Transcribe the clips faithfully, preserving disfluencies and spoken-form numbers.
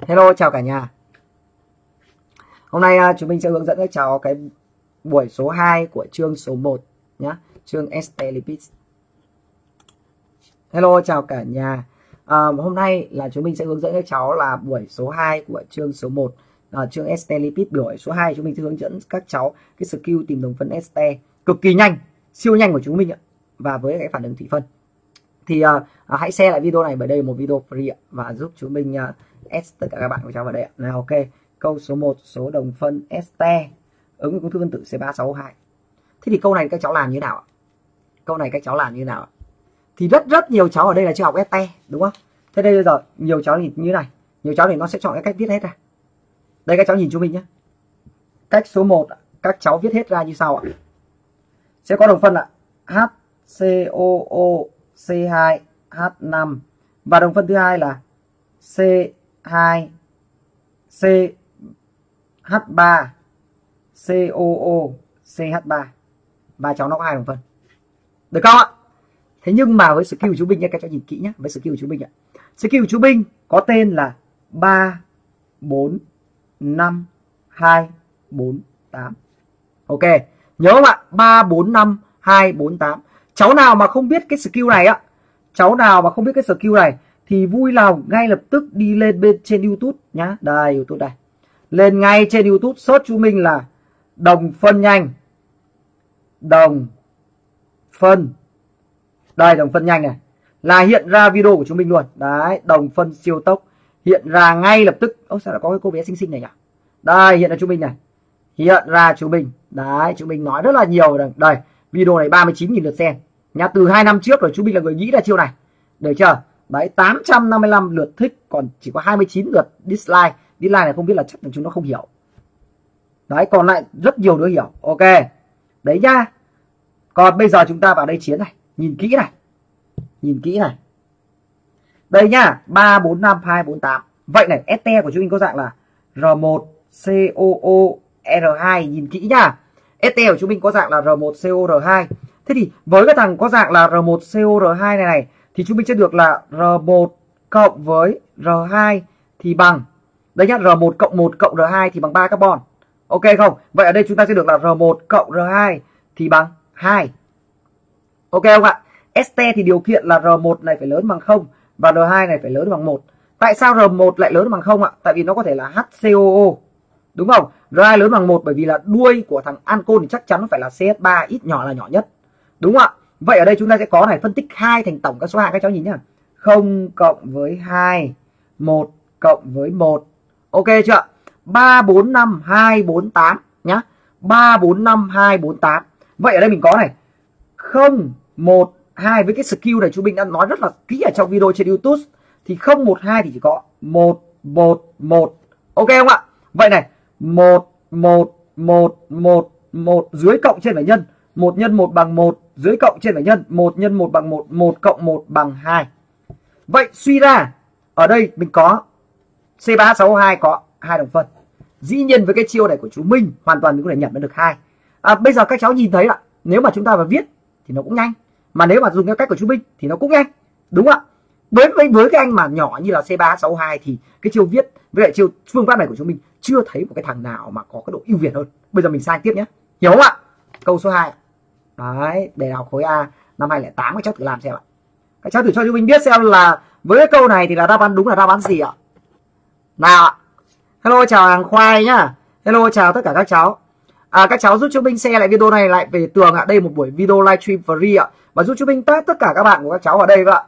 Hello, chào cả nhà. Hôm nay uh, chúng mình sẽ hướng dẫn các cháu cái buổi số hai của chương số một nhá, chương ester lipids. Hello, chào cả nhà. Uh, hôm nay là chúng mình sẽ hướng dẫn các cháu là buổi số hai của chương số một, uh, chương ester lipids. Buổi số hai chúng mình sẽ hướng dẫn các cháu cái skill tìm đồng phân ester cực kỳ nhanh, siêu nhanh của chúng mình ạ, và với cái phản ứng thị phân. Thì uh, uh, hãy share lại video này, bởi đây là một video free ạ, và giúp chúng mình uh, S tất cả các bạn của cháu vào đây ạ. Nào, ok. Câu số một, số đồng phân ester ứng với công thức phân tử C ba sáu hai. Thế thì câu này các cháu làm như nào ạ? Câu này các cháu làm như nào ạ? Thì rất rất nhiều cháu ở đây là chưa học ester, đúng không? Thế đây bây giờ nhiều cháu thì như này, nhiều cháu thì nó sẽ chọn cái cách viết hết ra. Đây các cháu nhìn cho mình nhé. Cách số một, các cháu viết hết ra như sau ạ. Sẽ có đồng phân là HCOO C hai H năm, và đồng phân thứ hai là C hai C H ba COO C H ba, và cháu nó có hai đồng phân. Được không ạ? Thế nhưng mà với skill của chú Bình nha, các cháu nhìn kỹ nhé, với skill của chú Bình ạ. Skill của chú Bình có tên là ba bốn năm hai bốn tám. Ok, nhớ không ạ? ba bốn năm hai bốn tám. Cháu nào mà không biết cái skill này ạ, cháu nào mà không biết cái skill này thì vui lòng ngay lập tức đi lên bên trên YouTube nhá. Đây, YouTube đây. Lên ngay trên YouTube search chú mình là đồng phân nhanh. Đồng phân. Đây, đồng phân nhanh này. Là hiện ra video của chúng mình luôn. Đấy, đồng phân siêu tốc. Hiện ra ngay lập tức. Ôi sao lại có cái cô bé xinh xinh này nhỉ? Đây, hiện ra chú mình này. Hiện ra chú mình. Đấy, chú mình nói rất là nhiều. Đây, video này ba mươi chín nghìn lượt xem. Nhá, từ hai năm trước rồi chú mình là người nghĩ ra chiêu này. Được chưa? Đấy, tám trăm năm mươi lăm lượt thích, còn chỉ có hai mươi chín lượt dislike. Dislike này không biết là chắc là chúng nó không hiểu. Đấy, còn lại rất nhiều đứa hiểu. Ok. Đấy nhá. Còn bây giờ chúng ta vào đây chiến này. Nhìn kỹ này. Nhìn kỹ này. Đây nhá. ba bốn năm hai bốn tám. Vậy này, ester của chúng mình có dạng là R một C O O R hai. Nhìn kỹ nhá. Ester của chúng mình có dạng là R một C O R hai. Thế thì với cái thằng có dạng là R một C O R hai này này thì chúng mình sẽ được là R một cộng với R hai thì bằng, đây nhá, R một cộng một cộng R hai thì bằng ba carbon. Ok không? Vậy ở đây chúng ta sẽ được là R một cộng R hai thì bằng hai. Ok không ạ? Ester thì điều kiện là R một này phải lớn bằng không và R hai này phải lớn bằng một. Tại sao R một lại lớn bằng không ạ? Tại vì nó có thể là H C O O. Đúng không? R hai lớn bằng một bởi vì là đuôi của thằng ancol thì chắc chắn nó phải là C H ba, ít nhỏ là nhỏ nhất. Đúng không ạ? Vậy ở đây chúng ta sẽ có này, phân tích hai thành tổng các số hạng, các cháu nhìn nhá. không cộng với hai, một cộng với một. Ok chưa? ba bốn năm hai bốn tám nhá. ba bốn năm hai bốn tám. Vậy ở đây mình có này không một hai, với cái skill này chú Bình đã nói rất là kỹ ở trong video trên YouTube, thì không một hai thì chỉ có một một một. Ok không ạ? Vậy này, một một một một một dưới cộng trên phải nhân, một nhân một bằng một, dưới cộng trên phải nhân, một nhân một bằng một, một cộng một bằng hai. Vậy suy ra ở đây mình có C ba H sáu O hai có hai đồng phân. Dĩ nhiên với cái chiêu này của chú Minh hoàn toàn mình có thể nhận được hai. À, bây giờ các cháu nhìn thấy ạ, nếu mà chúng ta vào viết thì nó cũng nhanh, mà nếu mà dùng theo cách của chú Minh thì nó cũng nhanh, đúng không ạ? Với, với với cái anh mà nhỏ như là C ba H sáu O hai thì cái chiêu viết với lại chiêu phương pháp này của chúng mình chưa thấy một cái thằng nào mà có cái độ ưu việt hơn. Bây giờ mình sang tiếp nhé, hiểu không ạ? Câu số hai. Đấy, để học khối A năm hai không không tám các cháu thử làm xem ạ. Các cháu thử cho chúng mình biết xem là với cái câu này thì là đáp án đúng là đáp án gì ạ? Nào ạ. Hello, chào hàng khoai nhá. Hello, chào tất cả các cháu. À, các cháu giúp chúng mình share lại video này lại về tường ạ. Đây một buổi video livestream free ạ. Và giúp chúng mình tag tất cả các bạn của các cháu ở đây ạ.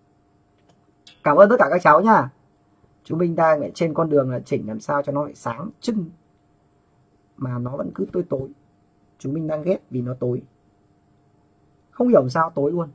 Cảm ơn tất cả các cháu nhá. Chúng mình đang trên con đường là chỉnh làm sao cho nó lại sáng trưng, mà nó vẫn cứ tối tối. Chúng mình đang ghét vì nó tối. Không hiểu sao tối luôn.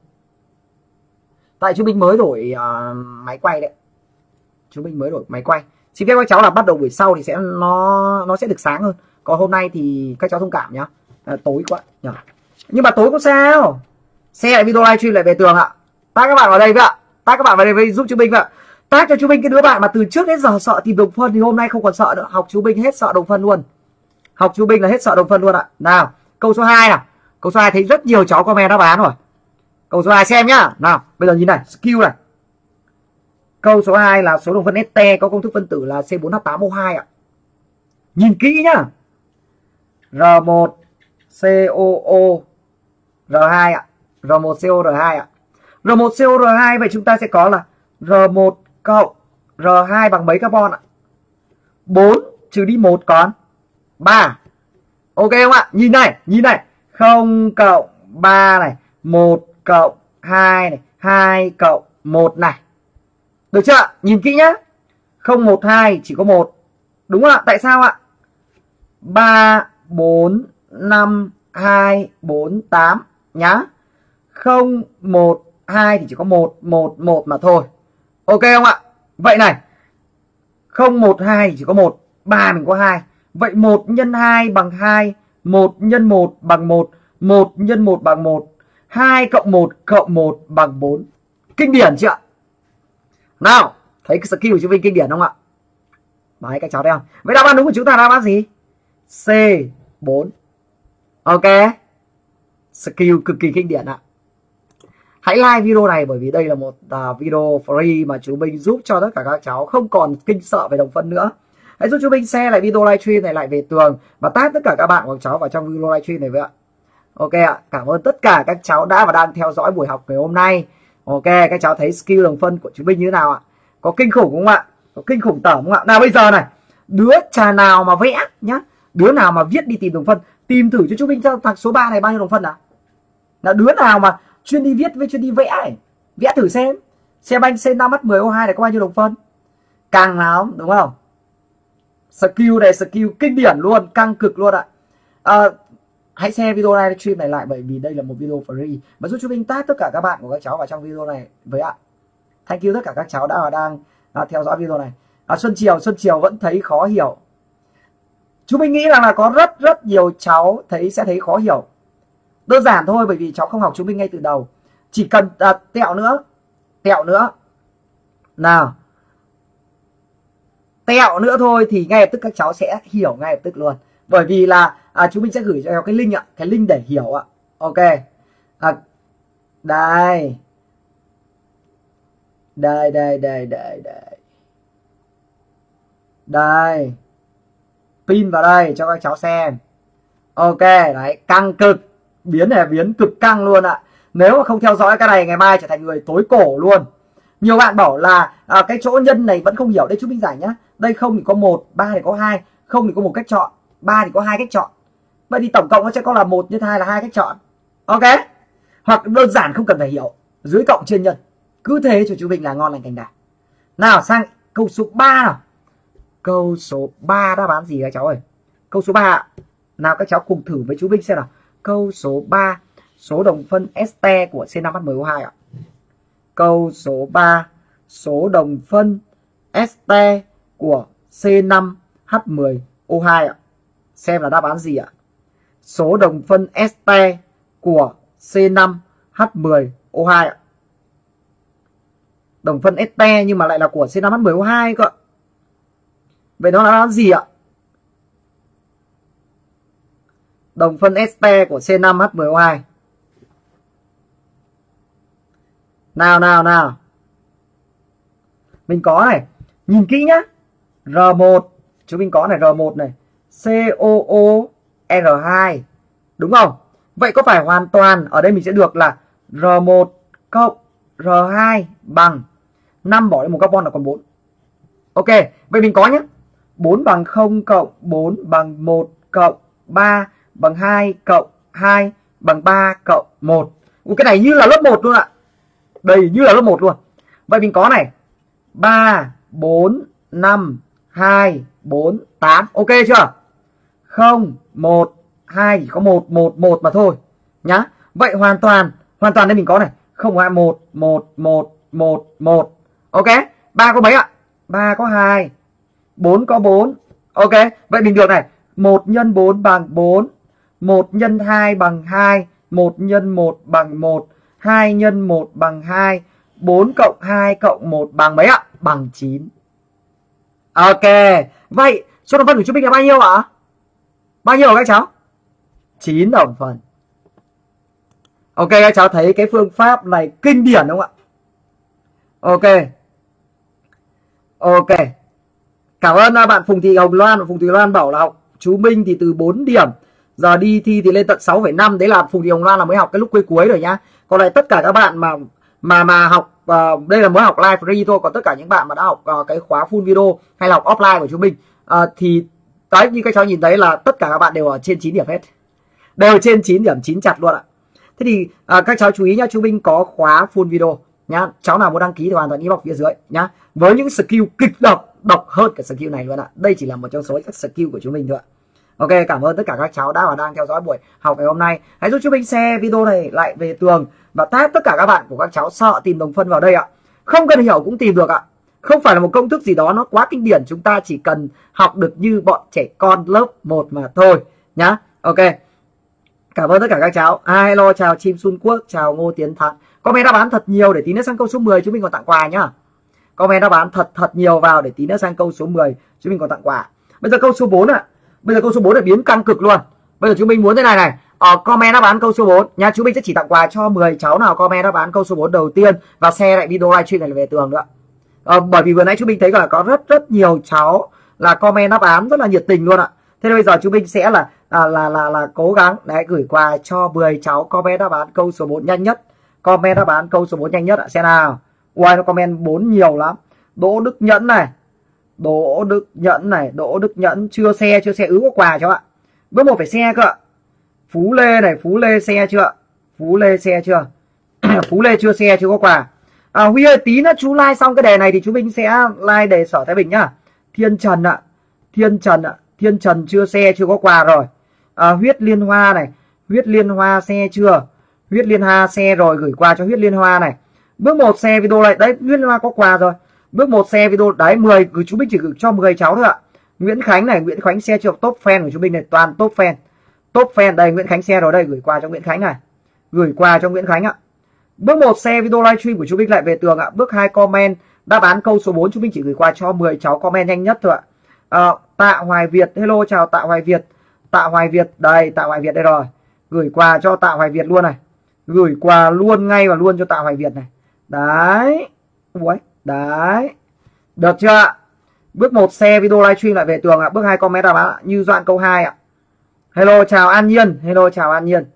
Tại chúng mình mới đổi uh, máy quay đấy. Chúng mình mới đổi máy quay. Xin phép các cháu là bắt đầu buổi sau thì sẽ nó nó sẽ được sáng hơn. Còn hôm nay thì các cháu thông cảm nhá. À, tối quá nhỉ. Nhưng mà tối có sao? Share lại video livestream lại về tường ạ. Tag các bạn vào đây với ạ. Tag các bạn vào đây với giúp chú Bình ạ. Tag cho chú Bình cái đứa bạn mà từ trước đến giờ sợ tìm đồng phân thì hôm nay không còn sợ nữa. Học chú Bình hết sợ đồng phân luôn. Học chú Bình là hết sợ đồng phân luôn ạ. Nào, câu số hai nào. Câu số hai thấy rất nhiều cháu comment đáp án rồi. Câu số hai xem nhá. Nào, bây giờ nhìn này, skill này. Câu số hai là số đồng phân este có công thức phân tử là C bốn H tám O hai ạ. Nhìn kỹ nhá. R một C O O R hai ạ. R một C O R hai ạ. R một C O R hai vậy chúng ta sẽ có là R một cộng R hai bằng mấy carbon ạ? bốn trừ đi một còn ba. Ok không ạ? Nhìn này, nhìn này. không cộng ba này, một cộng hai này, hai cộng một này. Được chưa? Nhìn kỹ nhá. không, một, hai chỉ có một. Đúng không ạ? Tại sao ạ? ba, bốn, năm, hai, bốn, tám nhá. không, một, hai thì chỉ có một, một, một mà thôi. Ok không ạ? Vậy này. không, một, hai chỉ có một, ba mình có hai. Vậy một nhân hai bằng hai, một nhân một bằng một, một nhân một bằng một, hai cộng một cộng một bằng bốn. Kinh điển chưa ạ? Nào, thấy cái skill của chú Vinh kinh điển không ạ? Đấy, các cháu thấy không? Vậy đáp án đúng của chúng ta là đáp án gì? C bốn. Ok. Skill cực kỳ kinh điển ạ. Hãy like video này bởi vì đây là một uh, video free mà chú Minh giúp cho tất cả các cháu không còn kinh sợ về đồng phân nữa. Hãy giúp chú Minh share lại video livestream này lại về tường và tag tất cả các bạn của các cháu vào trong video livestream này với ạ. Ok ạ. Cảm ơn tất cả các cháu đã và đang theo dõi buổi học ngày hôm nay. Ok, các cháu thấy skill đồng phân của chú Minh như thế nào ạ? Có kinh khủng không ạ? Có kinh khủng tởm không ạ? Nào bây giờ này, đứa trà nào mà vẽ nhá, đứa nào mà viết đi tìm đồng phân, tìm thử cho chú Minh cho thằng số ba này bao nhiêu đồng phân nào? Là đứa nào mà chuyên đi viết với chuyên đi vẽ này, vẽ thử xem. Xem anh C năm H mười O hai này có bao nhiêu đồng phân? Càng lắm, đúng không? Skill này skill kinh điển luôn, căng cực luôn ạ. À, hãy share video livestream này lại bởi vì đây là một video free và giúp chú Minh tag tất cả các bạn của các cháu vào trong video này với ạ. Thank you tất cả các cháu đã và đang à, theo dõi video này. À, Xuân Triều, Xuân Triều vẫn thấy khó hiểu. Chú Minh nghĩ rằng là có rất rất nhiều cháu thấy sẽ thấy khó hiểu. Đơn giản thôi bởi vì cháu không học chú Minh ngay từ đầu. Chỉ cần à, tẹo nữa, tẹo nữa. Nào. Tẹo nữa thôi thì ngay lập tức các cháu sẽ hiểu ngay lập tức luôn. Bởi vì là à, chú Minh sẽ gửi cho cháu cái link ạ, cái link để hiểu ạ. Ok. À, đây. Đây, đây, đây, đây, đây. Đây. Pin vào đây cho các cháu xem. Ok, đấy, căng cực. Biến này biến cực căng luôn ạ. Nếu mà không theo dõi cái này ngày mai trở thành người tối cổ luôn. Nhiều bạn bảo là à, cái chỗ nhân này vẫn không hiểu. Đây chú Minh giải nhá. Đây không thì có một, ba thì có hai, không thì có một cách chọn, ba thì có hai cách chọn. Vậy thì tổng cộng nó sẽ có là một nhân hai là hai cách chọn. Ok. Hoặc đơn giản không cần phải hiểu, dưới cộng trên nhân. Cứ thế cho chú Minh là ngon lành cành đà. Nào sang câu số ba nào. Câu số ba đáp án gì các cháu ơi? Câu số ba. Nào các cháu cùng thử với chú Minh xem nào. Câu số ba, số đồng phân este của C năm H mười O hai ạ. Câu số ba, số đồng phân este của C năm H mười O hai ạ. Xem là đáp án gì ạ? Số đồng phân este của C năm H mười O hai ạ. Đồng phân este nhưng mà lại là của C năm H mười O hai cơ. Vậy nó là đáp án gì ạ? Đồng phân este của C năm H mười O hai. Nào nào nào. Mình có này, nhìn kỹ nhá. R một, chúng mình có này R một này, C O O R hai. Đúng không? Vậy có phải hoàn toàn ở đây mình sẽ được là R một cộng R hai bằng năm bỏ đi một carbon là còn bốn. Ok, vậy mình có nhé. bốn bằng không cộng bốn bằng một cộng ba bằng hai cộng hai bằng ba cộng một. Ủa, cái này như là lớp một luôn ạ. Đây như là lớp một luôn. Vậy mình có này ba, bốn, năm, hai, bốn, tám. Ok chưa? không, một, hai chỉ có một, một, một mà thôi nhá. Vậy hoàn toàn, hoàn toàn đây mình có này không, hai, một, một, một, một, một. Ok, ba có mấy ạ? ba có hai, bốn có bốn. Ok, vậy mình được này, một nhân bốn bằng bốn, một nhân hai bằng hai, một nhân một bằng một, hai nhân một bằng hai, bốn cộng hai cộng một bằng mấy ạ? Bằng chín. Ok, vậy số đồng phân của chúng mình là bao nhiêu ạ? Bao nhiêu các cháu? chín đồng phân. Ok, các cháu thấy cái phương pháp này kinh điển đúng không ạ? Ok. Ok. Cảm ơn bạn Phùng Thị Hồng Loan. Phùng Thị Loan bảo là học chú Minh thì từ bốn điểm, giờ đi thi thì lên tận sáu phẩy năm. Đấy là Phùng Thị Hồng Loan là mới học cái lúc cuối cuối rồi nhá. Còn lại tất cả các bạn mà mà mà học uh, đây là mới học live free thôi. Còn tất cả những bạn mà đã học uh, cái khóa full video hay là học offline của chú Minh uh, thì đấy, như các cháu nhìn thấy là tất cả các bạn đều ở trên chín điểm hết, đều trên chín điểm, chín chặt luôn ạ. Thế thì uh, các cháu chú ý nhá, chú Minh có khóa full video nhá. Cháu nào muốn đăng ký thì hoàn toàn inbox phía dưới nhá, với những skill kịch độc, độc hơn cả skill này luôn ạ. Đây chỉ là một trong số các skill của chúng mình thôi ạ. Ok, cảm ơn tất cả các cháu đã và đang theo dõi buổi học ngày hôm nay. Hãy giúp chúng mình share video này lại về tường và tag tất cả các bạn của các cháu sợ tìm đồng phân vào đây ạ. Không cần hiểu cũng tìm được ạ. Không phải là một công thức gì đó nó quá kinh điển, chúng ta chỉ cần học được như bọn trẻ con lớp một mà thôi nhá. Ok. Cảm ơn tất cả các cháu. À, hello, chào Chim Xuân Quốc, chào Ngô Tiến Thắng. Comment đáp án thật nhiều để tí nữa sang câu số mười chúng mình còn tặng quà nhá. Comment đáp án thật thật nhiều vào để tí nữa sang câu số mười chúng mình còn tặng quà. Bây giờ câu số bốn ạ. À. Bây giờ câu số bốn là biến căng cực luôn. Bây giờ chúng mình muốn thế này này. Ở comment đáp án câu số bốn nha, chúng mình sẽ chỉ tặng quà cho mười cháu nào comment đáp án câu số bốn đầu tiên và share lại video livestream này về tường nữa. À, bởi vì vừa nãy chúng mình thấy là có rất rất nhiều cháu là comment đáp án rất là nhiệt tình luôn ạ. Thế nên bây giờ chúng mình sẽ là là là là, là cố gắng để gửi quà cho mười cháu comment đáp án câu số bốn nhanh nhất. Comment đáp án câu số bốn nhanh nhất ạ. Xem nào. Ui, nó comment bốn nhiều lắm. Đỗ Đức Nhẫn này, Đỗ Đức Nhẫn này, Đỗ Đức Nhẫn chưa xe, chưa xe ứ có quà cho ạ. Bước một phải xe cơ ạ. Phú Lê này, Phú Lê xe chưa ạ? Phú Lê xe chưa? Phú Lê chưa xe, chưa có quà. À, Huy ơi, tí nữa chú like xong cái đề này thì chú Minh sẽ like đề Sở Thái Bình nhá. Thiên Trần ạ, Thiên Trần ạ, Thiên Trần chưa xe, chưa có quà rồi. À, Huyết Liên Hoa này, Huyết Liên Hoa xe chưa? Huyết Liên Hoa xe rồi, gửi quà cho Huyết Liên Hoa này. Bước một xe video này, đấy, Huyết Liên Hoa có quà rồi. Bước một xe video, đấy, mười, gửi chú Minh chỉ gửi cho mười cháu thôi ạ. Nguyễn Khánh này, Nguyễn Khánh xe chưa, top fan của chú Minh này, toàn top fan. Top fan đây, Nguyễn Khánh xe rồi đây, gửi quà cho Nguyễn Khánh này. Gửi quà cho Nguyễn Khánh ạ. Bước một share video livestream của chú Minh lại về tường ạ. Bước hai comment đáp án câu số bốn, chú Minh chỉ gửi quà cho mười cháu comment nhanh nhất thôi ạ. À, Tạ Hoài Việt, hello chào Tạ Hoài Việt. Tạ Hoài Việt, đây Tạ Hoài Việt đây rồi. Gửi quà cho Tạ Hoài Việt luôn này. Gửi quà luôn ngay và luôn cho Tạ Hoài Việt này. Đấy. Ui, đấy. Được chưa ạ? Bước một share video livestream lại về tường ạ. Bước hai comment đáp án Như Doãn câu hai ạ. Hello chào An Nhiên, hello chào An Nhiên.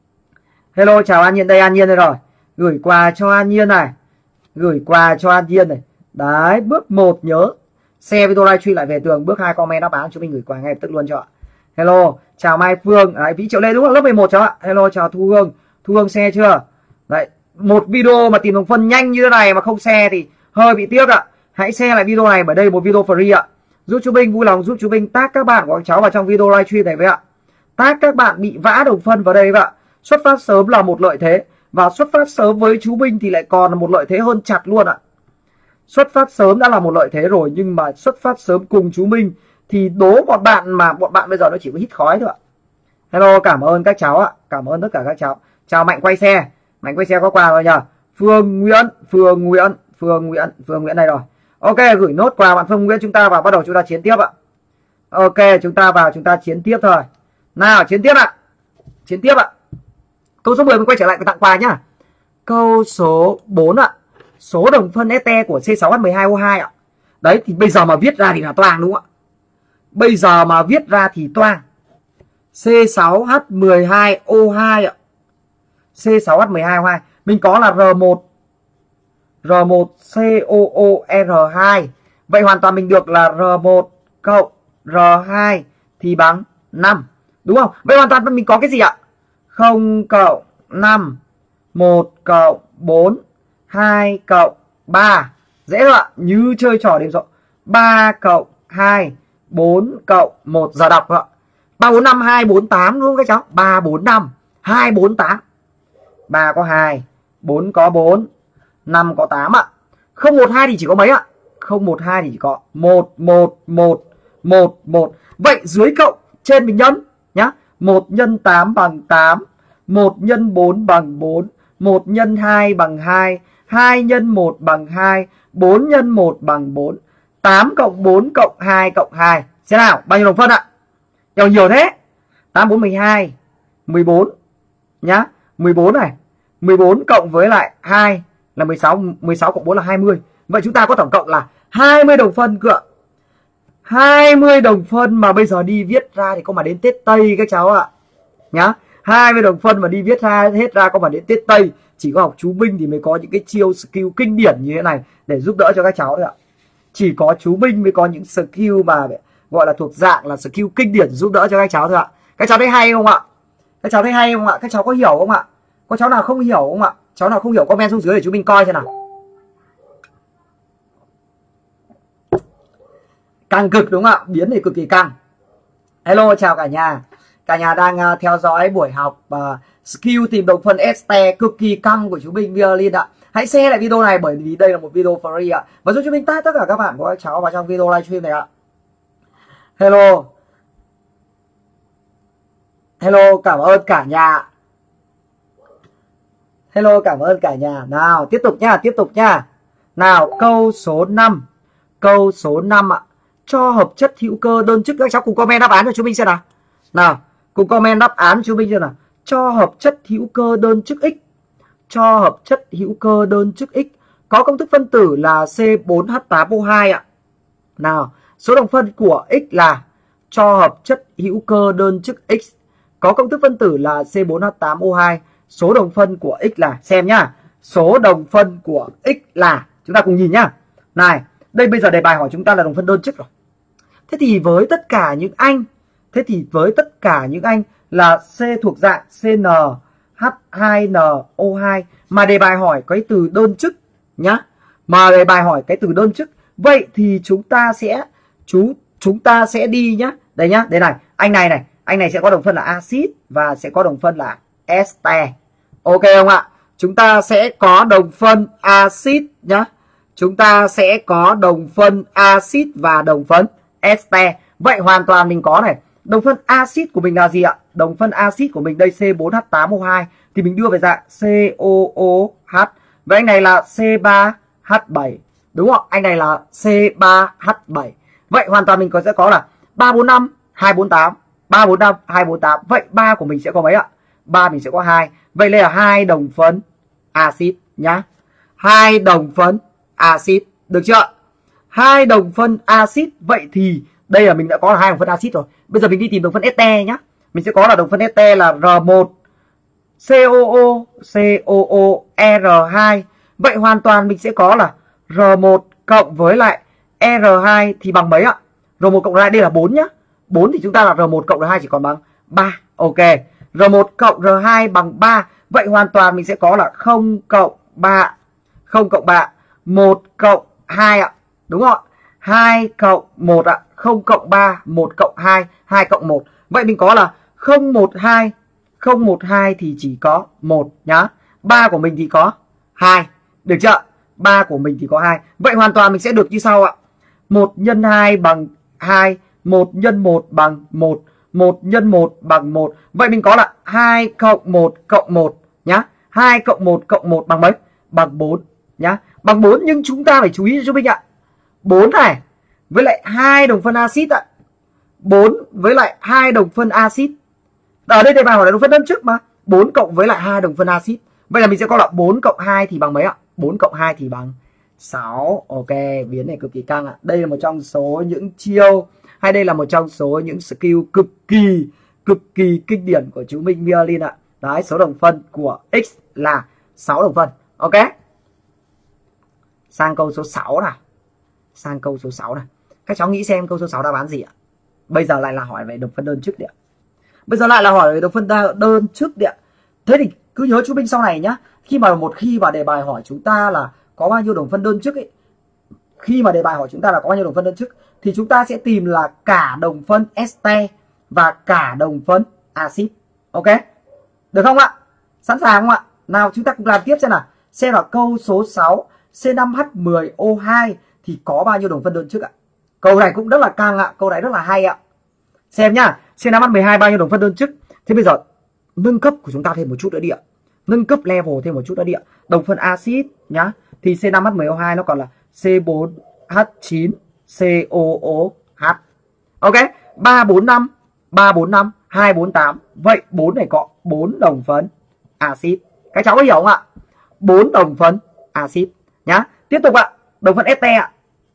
Hello chào An Nhiên, đây An Nhiên đây rồi. Gửi quà cho An Nhiên này. Gửi quà cho An Nhiên này. Đấy, bước một nhớ share video livestream lại về tường. Bước hai comment đáp án chúng mình gửi quà ngay lập tức luôn cho ạ. Hello, chào Mai Phương. Đấy, Vĩ Triệu Lê đúng không? Lớp mười một cháu ạ. Hello chào Thu Hương. Thu Hương share chưa? Đấy, một video mà tìm đồng phân nhanh như thế này mà không share thì hơi bị tiếc ạ. Hãy share lại video này, bởi đây một video free ạ. Giúp chú Minh vui lòng giúp chú Minh tag các bạn của các cháu vào trong video livestream này với ạ. Tag các bạn bị vã đồng phân vào đây với ạ. Xuất phát sớm là một lợi thế, và xuất phát sớm với chú Minh thì lại còn là một lợi thế hơn chặt luôn ạ. Xuất phát sớm đã là một lợi thế rồi, nhưng mà xuất phát sớm cùng chú Minh thì đố bọn bạn mà bọn bạn bây giờ nó chỉ có hít khói thôi ạ. Hello, cảm ơn các cháu ạ. Cảm ơn tất cả các cháu. Chào Mạnh quay xe. Mạnh quay xe có quà rồi nhờ. Phương Nguyễn, Phương Nguyễn, Phương Nguyễn, Phương Nguyễn đây rồi. Ok, gửi nốt quà bạn Phương Nguyễn, chúng ta vào bắt đầu chúng ta chiến tiếp ạ. Ok, chúng ta vào chúng ta chiến tiếp thôi. Nào, chiến tiếp ạ. Chiến tiếp ạ. Câu số mười mình quay trở lại và tặng quà nhá. Câu số bốn ạ. Số đồng phân ét tê của C sáu H mười hai O hai ạ. Đấy thì bây giờ mà viết ra thì là toang đúng không ạ? Bây giờ mà viết ra thì toang. C sáu H mười hai O hai ạ. C sáu H mười hai O hai. Mình có là R một R một C O O R hai. Vậy hoàn toàn mình được là R một cộng R hai thì bằng năm. Đúng không? Vậy hoàn toàn mình có cái gì ạ? không cộng năm, một cộng bốn, hai cộng ba. Dễ rồi ạ, như chơi trò đếm số. ba cộng hai, bốn cộng một. Giờ đọc ạ. ba, bốn, năm, hai, bốn, tám đúng không các cháu? ba, bốn, năm, hai, bốn, tám. ba có hai, bốn có bốn, năm có tám ạ. không một hai thì chỉ có mấy ạ? không một hai thì chỉ có một, một, một, một, một. Vậy dưới cộng trên mình nhân nhá. một nhân tám bằng tám, một nhân bốn bằng bốn, một nhân hai bằng hai, hai nhân một bằng hai, bốn nhân một bằng bốn, tám cộng bốn cộng hai cộng hai. Xem nào, bao nhiêu đồng phân ạ? Nhiều nhiều thế. tám, bốn, mười hai, mười bốn nhá. mười bốn này. mười bốn cộng với lại hai là mười sáu, mười sáu cộng bốn là hai mươi. Vậy chúng ta có tổng cộng là hai mươi đồng phân cơ ạ. hai mươi đồng phân mà bây giờ đi viết ra thì có mà đến Tết Tây các cháu ạ. Nhá. hai mươi đồng phân mà đi viết ra hết ra có mà đến Tết Tây. Chỉ có học chú Minh thì mới có những cái chiêu skill kinh điển như thế này để giúp đỡ cho các cháu thôi ạ. Chỉ có chú Minh mới có những skill mà gọi là thuộc dạng là skill kinh điển giúp đỡ cho các cháu thôi ạ. Các cháu thấy hay không ạ? Các cháu thấy hay không ạ? Các cháu có hiểu không ạ? Có cháu nào không hiểu không ạ? Cháu nào không hiểu comment xuống dưới để chú Minh coi xem nào. Căng cực đúng không ạ? Biến thì cực kỳ căng. Hello, chào cả nhà. Cả nhà đang uh, theo dõi buổi học uh, skill tìm đồng phân este cực kỳ căng của chú Minh Violin ạ. Hãy share lại video này bởi vì đây là một video free ạ. Và giúp chú Minh tag tất cả các bạn của các cháu vào trong video livestream này ạ. Hello. Hello, cảm ơn cả nhà. Hello, cảm ơn cả nhà. Nào, tiếp tục nha, tiếp tục nha. Nào, câu số năm. Câu số năm ạ. Cho hợp chất hữu cơ đơn chức. Các cháu cùng comment đáp án cho chú Minh xem nào. Nào, cùng comment đáp án cho chú Minh xem nào. Cho hợp chất hữu cơ đơn chức X. Cho hợp chất hữu cơ đơn chức X có công thức phân tử là C bốn H tám O hai ạ. Nào, số đồng phân của X là cho hợp chất hữu cơ đơn chức X có công thức phân tử là C bốn H tám O hai. Số đồng phân của X là, xem nhá. Số đồng phân của X là, chúng ta cùng nhìn nhá. Này, đây bây giờ đề bài hỏi chúng ta là đồng phân đơn chức rồi. Thế thì với tất cả những anh, thế thì với tất cả những anh là C thuộc dạng C N H hai N O hai mà đề bài hỏi cái từ đơn chức nhá. Mà đề bài hỏi cái từ đơn chức, vậy thì chúng ta sẽ chú chúng ta sẽ đi nhá. Đây nhá, đây này, anh này này, anh này sẽ có đồng phân là axit và sẽ có đồng phân là este. Ok không ạ? Chúng ta sẽ có đồng phân axit nhá. Chúng ta sẽ có đồng phân axit và đồng phân este. Vậy hoàn toàn mình có này, đồng phân axit của mình là gì ạ? Đồng phân axit của mình đây C bốn H tám O hai thì mình đưa về dạng C O O H. Và anh này là C ba H bảy. Đúng không? Anh này là C ba H bảy. Vậy hoàn toàn mình có sẽ có là ba bốn năm hai bốn tám, ba bốn năm hai bốn tám. Vậy ba của mình sẽ có mấy ạ? ba mình sẽ có hai. Vậy đây là hai đồng phân axit nhá. hai đồng phân axit, được chưa? hai đồng phân axit. Vậy thì đây là mình đã có là hai đồng phân axit rồi. Bây giờ mình đi tìm đồng phân este nhá. Mình sẽ có là đồng phân este là R một C O O C O O R hai. Vậy hoàn toàn mình sẽ có là R một cộng với lại R hai thì bằng mấy ạ? R một cộng R hai đây là bốn nhá. bốn thì chúng ta là R một cộng R hai chỉ còn bằng ba. Ok. R một cộng R hai bằng ba. Vậy hoàn toàn mình sẽ có là không cộng ba. không cộng ba. một cộng hai ạ. Đúng không? hai cộng một ạ. không cộng ba. một cộng hai. hai cộng một. Vậy mình có là không một hai. không một hai thì chỉ có một nhá. ba của mình thì có hai. Được chưa? ba của mình thì có hai. Vậy hoàn toàn mình sẽ được như sau ạ. một nhân hai bằng hai. một nhân một bằng một. một nhân một bằng một. Vậy mình có là hai cộng một cộng một nhá. hai cộng một cộng một bằng mấy? Bằng bốn nhá. Bằng bốn, nhưng chúng ta phải chú ý cho mình ạ. bốn này với lại hai đồng phân axit ạ. bốn với lại hai đồng phân axit. Ở đây đề bài hỏi là đồng phân đơn chức mà. bốn cộng với lại hai đồng phân axit. Vậy là mình sẽ có là bốn cộng hai thì bằng mấy ạ? bốn cộng hai thì bằng sáu. Ok, biến này cực kỳ căng ạ. Đây là một trong số những chiêu, hay đây là một trong số những skill cực kỳ cực kỳ kinh điển của chú Minh Violin ạ. Đấy, số đồng phân của X là sáu đồng phân. Ok. Sang câu số sáu nào. Sang câu số sáu này. Các cháu nghĩ xem câu số sáu đáp án gì ạ? Bây giờ lại là hỏi về đồng phân đơn chức đấy ạ. Bây giờ lại là hỏi về đồng phân đơn chức đấy ạ. Thế thì cứ nhớ chú Minh sau này nhá. Khi mà một khi mà đề bài hỏi chúng ta là có bao nhiêu đồng phân đơn chức ấy, khi mà đề bài hỏi chúng ta là có bao nhiêu đồng phân đơn chức thì chúng ta sẽ tìm là cả đồng phân este và cả đồng phân axit. Ok. Được không ạ? Sẵn sàng không ạ? Nào chúng ta cùng làm tiếp xem nào. Xem là câu số sáu C năm H mười O hai thì có bao nhiêu đồng phân đơn chức ạ? Câu này cũng rất là căng ạ. Câu này rất là hay ạ. Xem nhá. C năm H mười hai bao nhiêu đồng phân đơn chức? Thế bây giờ nâng cấp của chúng ta thêm một chút nữa đi ạ. Nâng cấp level thêm một chút nữa đi ạ. Đồng phân axit nhá. Thì C năm H mười O hai nó còn là C bốn H chín C O O H. Ok. ba bốn năm, ba bốn năm, hai bốn tám. Vậy bốn này có bốn đồng phân axit. Các cháu có hiểu không ạ? bốn đồng phân axit nhá. Tiếp tục ạ. Đồng phân este ạ.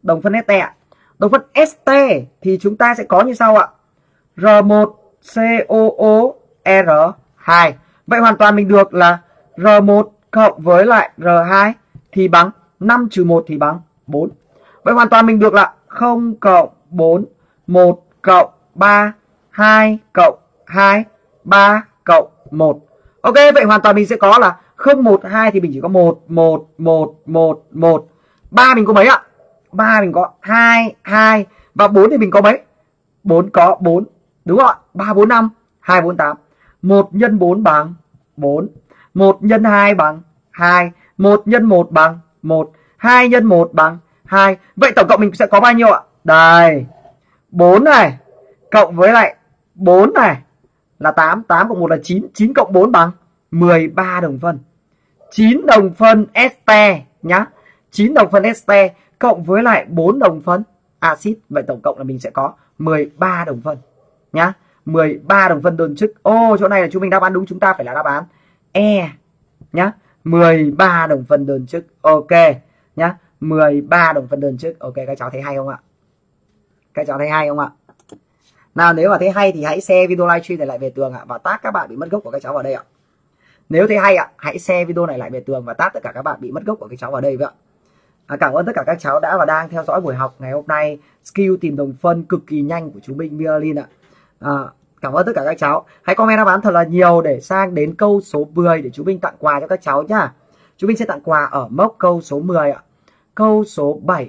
đồng phân este ạ. Đồng phân este thì chúng ta sẽ có như sau ạ. rờ một xê o o rờ hai. Vậy hoàn toàn mình được là rờ một cộng với lại rờ hai thì bằng năm trừ một thì bằng bốn. Vậy hoàn toàn mình được là không cộng bốn, một cộng ba, hai cộng hai, ba cộng một. Ok, vậy hoàn toàn mình sẽ có là không, một, hai thì mình chỉ có một, một, một, một, một. ba mình có mấy ạ? ba mình có hai, hai. Và bốn thì mình có mấy? bốn có bốn. Đúng không ạ? ba, bốn, năm, hai, bốn, tám. một nhân bốn bằng bốn. một nhân hai bằng hai. một nhân một bằng một. hai nhân một bằng hai. Vậy tổng cộng mình sẽ có bao nhiêu ạ? Đây. bốn này. Cộng với lại bốn này. Là tám. tám cộng một là chín. chín cộng bốn bằng mười ba đồng phân. chín đồng phân este nhá. chín đồng phân este cộng với lại bốn đồng phân axit. Vậy tổng cộng là mình sẽ có mười ba đồng phân nhá. mười ba đồng phân đơn chức. Ô, chỗ này là chúng mình đáp án đúng, chúng ta phải là đáp án E nhá. mười ba đồng phân đơn chức. Ok nhá. mười ba đồng phân đơn chức. Ok, các cháu thấy hay không ạ? Các cháu thấy hay không ạ? Nào, nếu mà thấy hay thì hãy share video livestream này lại về tường ạ, và tag các bạn bị mất gốc của các cháu vào đây ạ. Nếu thấy hay ạ, hãy share video này lại về tường và tag tất cả các bạn bị mất gốc của các cháu vào đây vậy ạ. À, cảm ơn tất cả các cháu đã và đang theo dõi buổi học ngày hôm nay skill tìm đồng phân cực kỳ nhanh của chú Minh Violin ạ. À, cảm ơn tất cả các cháu. Hãy comment đáp án thật là nhiều để sang đến câu số mười để chú Minh tặng quà cho các cháu nhá. Chú Minh sẽ tặng quà ở mốc câu số mười ạ. Câu số bảy.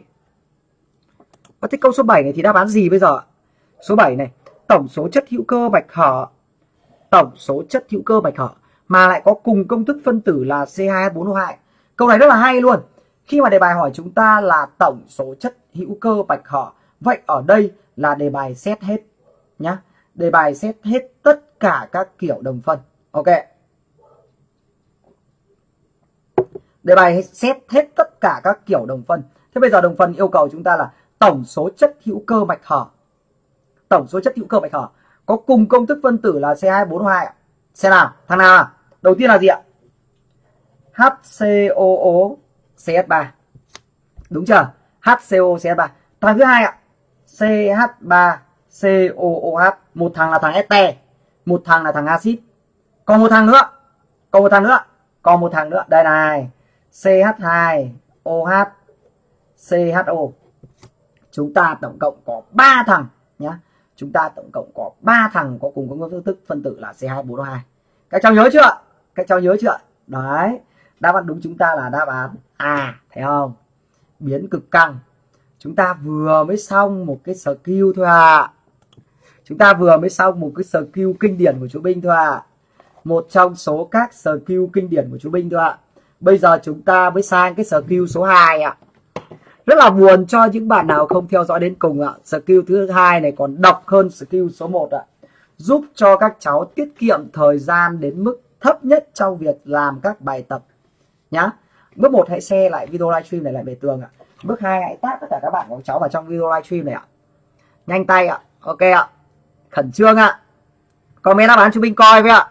Và thế câu số bảy này thì đáp án gì bây giờ ạ? Số bảy này, tổng số chất hữu cơ bạch hở. Tổng số chất hữu cơ bạch hở mà lại có cùng công thức phân tử là C hai H bốn O hai. Câu này rất là hay luôn. Khi mà đề bài hỏi chúng ta là tổng số chất hữu cơ bạch hở, vậy ở đây là đề bài xét hết nhá. Đề bài xét hết tất cả các kiểu đồng phân. Ok. Đề bài xét hết tất cả các kiểu đồng phân. Thế bây giờ đồng phân yêu cầu chúng ta là tổng số chất hữu cơ bạch hở. Tổng số chất hữu cơ bạch hở có cùng công thức phân tử là C hai H bốn O hai. Xem nào, thằng nào à? Đầu tiên là gì ạ? HCOO C H ba. Đúng chưa? HCO C H ba. Thằng thứ hai ạ, C H ba C O O H. Một thằng là thằng este, một thằng là thằng axit. Còn một thằng nữa, còn một thằng nữa, còn một thằng nữa. Đây này, C H hai O H C H O. Chúng ta tổng cộng có ba thằng nhá. Chúng ta tổng cộng có ba thằng có cùng công thức phân tử là C hai H bốn O hai. Các cháu nhớ chưa? Các cháu nhớ chưa? Đấy, đáp án đúng chúng ta là đáp án A, thấy không? Biến cực căng. Chúng ta vừa mới xong một cái skill thôi à. Chúng ta vừa mới xong một cái skill kinh điển của chú Minh thôi à. Một trong số các skill kinh điển của chú Minh thôi ạ. Bây giờ chúng ta mới sang cái skill số hai ạ. Rất là buồn cho những bạn nào không theo dõi đến cùng ạ. Skill thứ hai này còn độc hơn skill số một ạ. Giúp cho các cháu tiết kiệm thời gian đến mức thấp nhất trong việc làm các bài tập nhá. Bước một, hãy share lại video livestream này lại về tường ạ. Bước hai, hãy tag tất cả các bạn của cháu vào trong video livestream này ạ. Nhanh tay ạ. Ok ạ. Khẩn trương ạ. Comment đáp án chúng mình coi với ạ.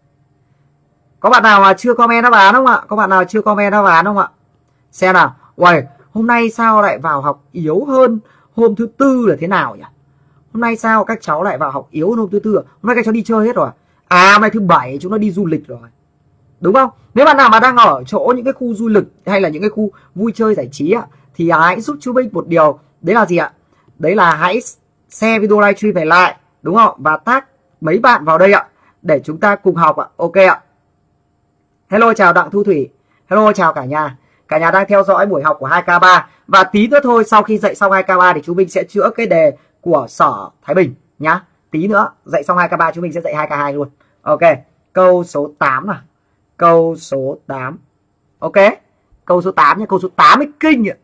Có bạn nào mà chưa comment đáp án không ạ? Có bạn nào chưa comment đáp án không ạ? Xem nào. Uầy, hôm nay sao lại vào học yếu hơn hôm thứ tư là thế nào nhỉ? Hôm nay sao các cháu lại vào học yếu hơn hôm thứ tư? Hôm nay các cháu đi chơi hết rồi. À, hôm nay thứ bảy chúng nó đi du lịch rồi. Đúng không? Nếu bạn nào mà đang ở chỗ những cái khu du lịch hay là những cái khu vui chơi giải trí ạ, thì hãy giúp chú Minh một điều. Đấy là gì ạ? Đấy là hãy share video livestream này lại. Đúng không? Và tag mấy bạn vào đây ạ. Để chúng ta cùng học ạ. Ok ạ. Hello, chào Đặng Thu Thủy. Hello, chào cả nhà. Cả nhà đang theo dõi buổi học của hai K ba. Và tí nữa thôi, sau khi dạy xong hai K ba thì chú Minh sẽ chữa cái đề của Sở Thái Bình nhá. Tí nữa, dạy xong hai K ba chú Minh sẽ dạy hai K hai luôn. Ok, câu số tám nào. Câu số tám. Ok, câu số tám nhá. Câu số tám ấy kinh ạ.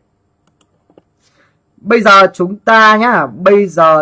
Bây giờ chúng ta nhá. Bây giờ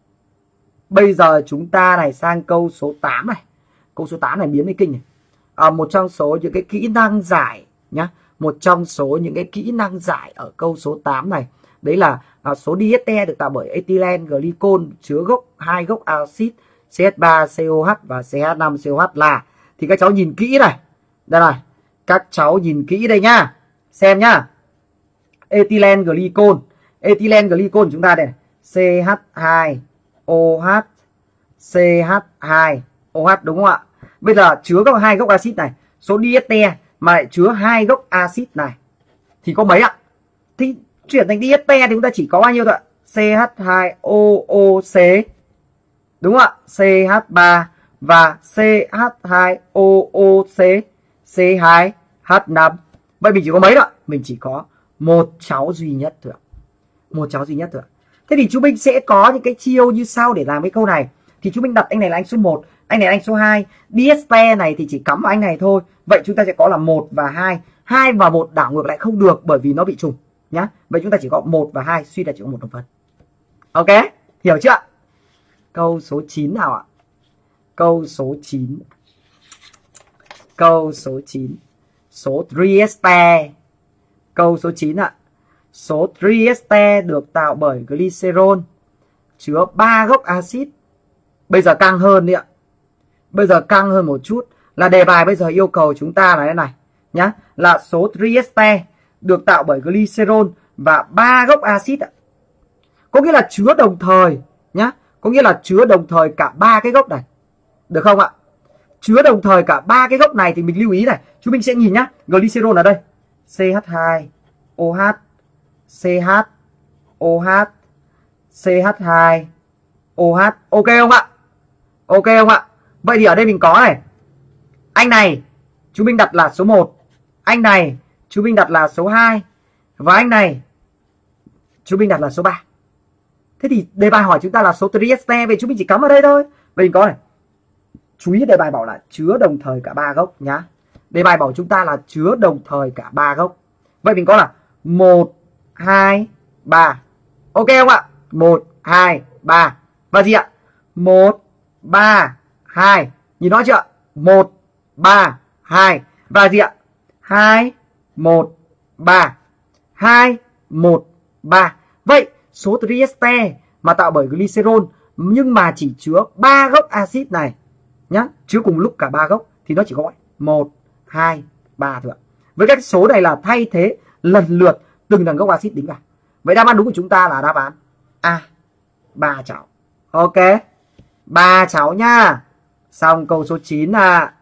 Bây giờ chúng ta này sang câu số tám này. Câu số tám này biến mới kinh này. À, một trong số những cái kỹ năng giải nhá. Một trong số những cái kỹ năng giải ở câu số tám này. Đấy là à, số dieste được tạo bởi ethylene glycol chứa gốc hai gốc axit C H ba C O H và C H năm C O H là. Thì các cháu nhìn kỹ này. Đây này. Các cháu nhìn kỹ đây nhá. Xem nhá. Ethylene glycol. ethylene glycol chúng ta đây này. xê hát hai o hát, xê hát hai o hát đúng không ạ? Bây giờ chứa có hai gốc axit này, số diester mà lại chứa hai gốc axit này thì có mấy ạ? Thì chuyển thành diester thì chúng ta chỉ có bao nhiêu thôi ạ? xê hát hai o o xê đúng không ạ? xê hát ba và xê hát hai o o xê, xê hai hát năm. Vậy mình chỉ có mấy đó? Mình chỉ có một cháu duy nhất thôi ạ. Một cháu duy nhất thôi ạ. Thế thì chúng mình sẽ có những cái chiêu như sau để làm cái câu này. Thì chúng mình đặt anh này là anh số một, anh này là anh số hai. Diester này thì chỉ cắm vào anh này thôi. Vậy chúng ta sẽ có là một và hai. hai và một đảo ngược lại không được bởi vì nó bị trùng nhá. Vậy chúng ta chỉ có một và hai, suy ra chỉ có một đồng phân. Ok, hiểu chưa? Câu số chín nào ạ? Câu số chín. Câu số chín. Số triester. Câu số chín ạ. Số triester được tạo bởi glycerol chứa ba gốc axit. Bây giờ căng hơn đi ạ. Bây giờ căng hơn một chút là đề bài bây giờ yêu cầu chúng ta là thế này nhá, là số triester được tạo bởi glycerol và ba gốc axit ạ. Có nghĩa là chứa đồng thời nhá, có nghĩa là chứa đồng thời cả ba cái gốc này. Được không ạ? Chứa đồng thời cả ba cái gốc này thì mình lưu ý này, chúng mình sẽ nhìn nhá, glycerol ở đây xê hát hai o hát, xê hát o hát, xê hát hai o hát. Ok không ạ? Ok không ạ? Vậy thì ở đây mình có này, anh này chúng mình đặt là số một, anh này chúng mình đặt là số hai và anh này chúng mình đặt là số ba. Thế thì đề bài hỏi chúng ta là số triester, vậy chúng mình chỉ cắm ở đây thôi. Vậy mình có này, chú ý đề bài bảo là chứa đồng thời cả ba gốc nhá. Đề bài bảo chúng ta là chứa đồng thời cả ba gốc. Vậy mình có là một, hai, ba. Ok không ạ? một, hai, ba. Và gì ạ? một, ba, hai. Nhìn rõ chưa? một, ba, hai. Và gì ạ? hai, một, ba. hai, một, ba. Vậy số triester mà tạo bởi glycerol nhưng mà chỉ chứa ba gốc axit này nhá, chứa cùng lúc cả ba gốc thì nó chỉ có một, hai, ba thôi ạ. Với các số này là thay thế lần lượt từng đằng gốc axit đính vào. Vậy đáp án đúng của chúng ta là đáp án A, ba cháu. Ok, ba cháu nha. Xong câu số chín à.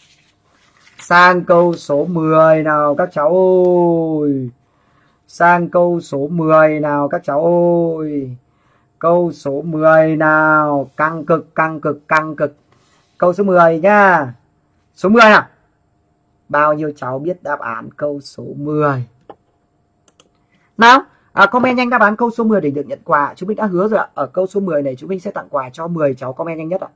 Sang câu số mười nào các cháu ơi. Sang câu số mười nào các cháu ơi. Câu số mười nào. Căng cực, căng cực, căng cực. Câu số mười nhá. Số mười nào. Bao nhiêu cháu biết đáp án câu số mười? Nào, à, comment nhanh đáp án câu số mười để được nhận quà. Chúng mình đã hứa rồi ạ. Ở câu số mười này chúng mình sẽ tặng quà cho mười cháu comment nhanh nhất ạ.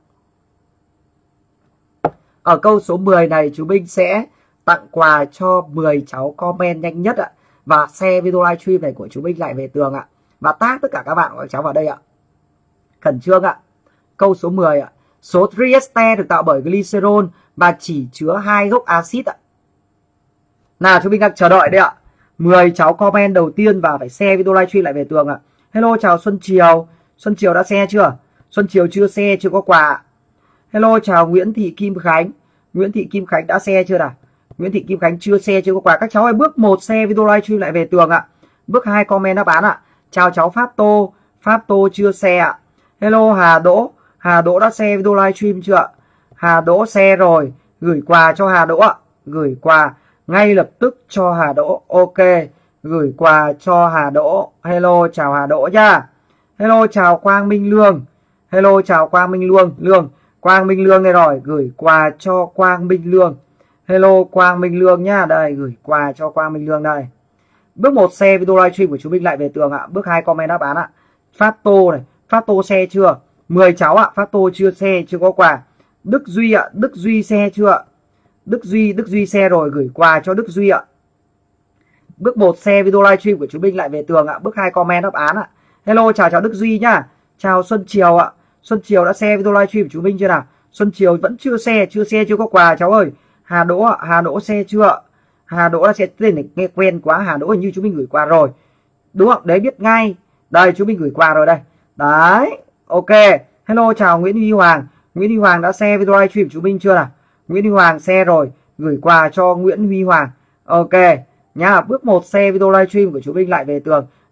Ở câu số mười này chúng mình sẽ tặng quà cho mười cháu comment nhanh nhất ạ. Và share video livestream này của chúng mình lại về tường ạ. Và tag tất cả các bạn của các cháu vào đây ạ. Khẩn trương ạ. Câu số mười ạ. Số triester được tạo bởi glycerol và chỉ chứa hai gốc axit ạ. Nào chúng mình đang chờ đợi đây ạ. mười cháu comment đầu tiên và phải share video livestream lại về tường ạ. Hello chào Xuân Triều. Xuân Triều đã share chưa? Xuân Triều chưa share, chưa có quà. Hello chào Nguyễn Thị Kim Khánh. Nguyễn Thị Kim Khánh đã share chưa nào? Nguyễn Thị Kim Khánh chưa share, chưa có quà. Các cháu ơi, bước một share video livestream lại về tường ạ. Bước hai comment đáp án ạ. Chào cháu Pháp Tô. Pháp Tô chưa share ạ. Hello Hà Đỗ. Hà Đỗ đã share video livestream chưa ạ? Hà Đỗ share rồi. Gửi quà cho Hà Đỗ ạ. Gửi quà ngay lập tức cho Hà Đỗ. Ok. Gửi quà cho Hà Đỗ. Hello chào Hà Đỗ nha. Hello chào Quang Minh Lương. Hello chào Quang Minh Lương. Lương. Quang Minh Lương đây rồi. Gửi quà cho Quang Minh Lương. Hello Quang Minh Lương nhá. Đây, gửi quà cho Quang Minh Lương đây. Bước một share video livestream của chúng mình lại về tường ạ. Bước hai comment đáp án ạ. Pháp Tô này. Pháp Tô share chưa? mười cháu ạ. Pháp Tô chưa share, chưa có quà. Đức Duy ạ. Đức Duy share chưa ạ? Đức Duy, Đức Duy share rồi. Gửi quà cho Đức Duy ạ. Bước một share video livestream của chúng mình lại về tường ạ. Bước hai comment đáp án ạ. Hello chào cháu Đức Duy nhá. Chào Xuân Triều ạ. Xuân Triều đã share video livestream của chúng mình chưa nào? Xuân Triều vẫn chưa share, chưa share, chưa có quà cháu ơi. Hà Đỗ ạ. Hà Đỗ share chưa ạ? Hà Đỗ đã share, tên này nghe quen quá. Hà Đỗ hình như chúng mình gửi quà rồi. Đúng không? Đấy, biết ngay. Đây, chúng mình gửi quà rồi đây. Đấy. Ok. Hello chào Nguyễn Huy Hoàng. Nguyễn Huy Hoàng đã share video livestream của chúng mình chưa nào? Nguyễn Huy Hoàng share rồi. Gửi quà cho Nguyễn Huy Hoàng. Ok. Nhá, bước một share video livestream của chúng mình lại về tường.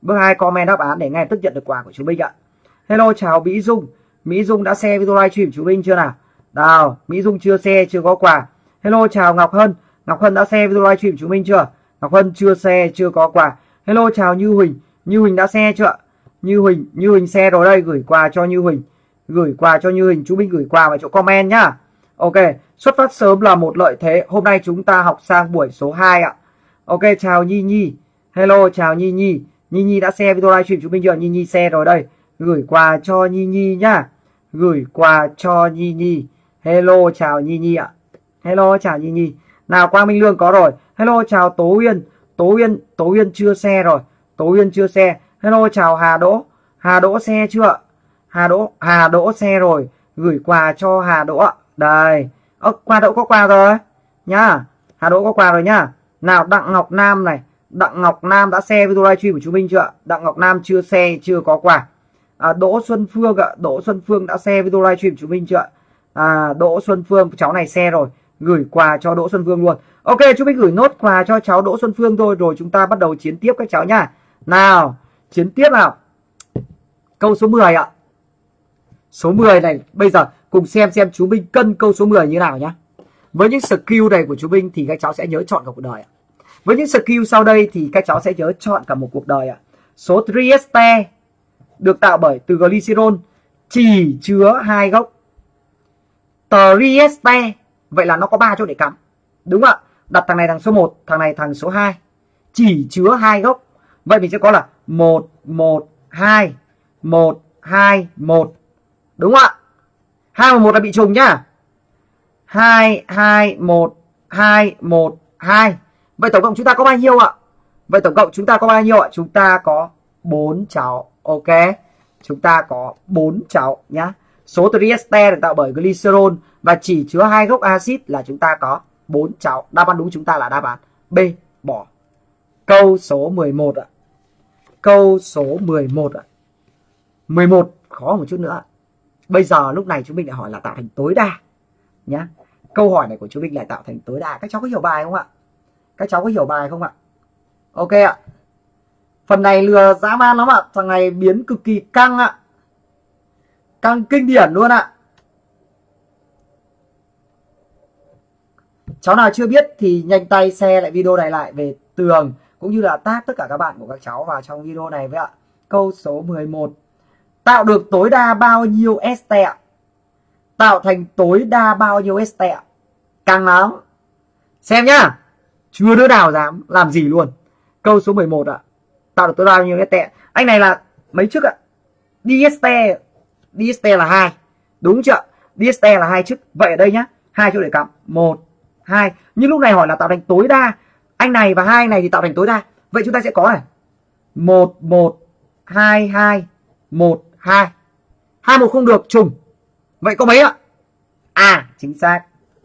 Bước hai comment đáp án để ngay tức nhận được quà của chú Minh ạ. Hello chào Mỹ Dung. Mỹ Dung đã share video livestream chú Minh chưa nào? Nào, Mỹ Dung chưa share, chưa có quà. Hello chào Ngọc Hân. Ngọc Hân đã share video livestream chú Minh chưa? Ngọc Hân chưa share, chưa có quà. Hello chào Như Huỳnh. Như Huỳnh đã share chưa? Như Huỳnh, Như Huỳnh share rồi đây, gửi quà cho Như Huỳnh. Gửi quà cho Như Huỳnh, chú Minh gửi quà vào chỗ comment nhá. Ok, xuất phát sớm là một lợi thế. Hôm nay chúng ta học sang buổi số hai ạ. Ok, chào Nhi Nhi. Hello chào Nhi Nhi. Nhi Nhi đã share video livestream chú Minh chưa? Nhi Nhi share rồi đây. Gửi quà cho Nhi Nhi nhá. Gửi quà cho Nhi Nhi. Hello chào Nhi Nhi ạ. Hello chào Nhi Nhi. Nào Quang Minh Lương có rồi. Hello chào Tố Uyên. Tố Uyên, Tố Uyên chưa share rồi. Tố Uyên chưa share. Hello chào Hà Đỗ. Hà Đỗ share chưa? Hà Đỗ, Hà Đỗ share rồi. Gửi quà cho Hà Đỗ ạ. Đây. Ơ, quà Đỗ có quà rồi nhá. Hà Đỗ có quà rồi nhá. Nào Đặng Ngọc Nam này. Đặng Ngọc Nam đã share video livestream của chúng mình chưa? Đặng Ngọc Nam chưa share, chưa có quà. À, Đỗ Xuân Phương ạ. Đỗ Xuân Phương đã share video livestream của chúng mình chưa? À, Đỗ Xuân Phương, cháu này share rồi. Gửi quà cho Đỗ Xuân Phương luôn. Ok, chúng mình gửi nốt quà cho cháu Đỗ Xuân Phương thôi. Rồi chúng ta bắt đầu chiến tiếp các cháu nhá. Nào, chiến tiếp nào. Câu số mười ạ. Số mười này, bây giờ cùng xem xem chú Minh cân câu số mười như nào nhá. Với những skill này của chú Minh thì các cháu sẽ nhớ chọn cả cuộc đời ạ. Với những skill sau đây thì các cháu sẽ nhớ chọn cả một cuộc đời ạ. Số trieste được tạo bởi từ glycerol chỉ chứa hai gốc. Trieste, vậy là nó có ba chỗ để cắm. Đúng ạ. Đặt thằng này thằng số một, thằng này thằng số hai. Chỉ chứa hai gốc. Vậy mình sẽ có là một, một, hai, một, hai, một. Đúng không ạ? hai và một là bị trùng nhá. hai, hai, một, hai, một, hai. Vậy tổng cộng chúng ta có bao nhiêu ạ? Vậy tổng cộng chúng ta có bao nhiêu ạ? Chúng ta có bốn cháu. Ok. Chúng ta có bốn cháu nhá. Số trieste được tạo bởi glycerol và chỉ chứa hai gốc axit là chúng ta có bốn cháu. Đáp án đúng chúng ta là đáp án B, bỏ. Câu số mười một ạ. Câu số mười một ạ. mười một khó một chút nữa. Bây giờ lúc này chúng mình lại hỏi là tạo thành tối đa nhá. Câu hỏi này của chúng mình lại tạo thành tối đa. Các cháu có hiểu bài không ạ? Các cháu có hiểu bài không ạ? Ok ạ. Phần này lừa dã man lắm ạ. Thằng này biến cực kỳ căng ạ. Căng kinh điển luôn ạ. Cháu nào chưa biết thì nhanh tay share lại video này lại về tường, cũng như là tag tất cả các bạn của các cháu vào trong video này với ạ. Câu số mười một. Tạo được tối đa bao nhiêu este ạ? Tạo thành tối đa bao nhiêu este ạ? Căng lắm. Xem nhá. Chưa đứa nào dám làm gì luôn. Câu số mười một ạ. Tạo được tối đa bao nhiêu este? Anh này là mấy trước ạ? Dieste. Dieste là hai. Đúng chưa? Dieste là hai trước. Vậy ở đây nhá. Hai chỗ để cắm. một, hai. Nhưng lúc này hỏi là tạo thành tối đa. Anh này và hai này thì tạo thành tối đa. Vậy chúng ta sẽ có này. một, một, hai, hai, một, hai. hai, một không được trùng. Vậy có mấy ạ? À, chính xác.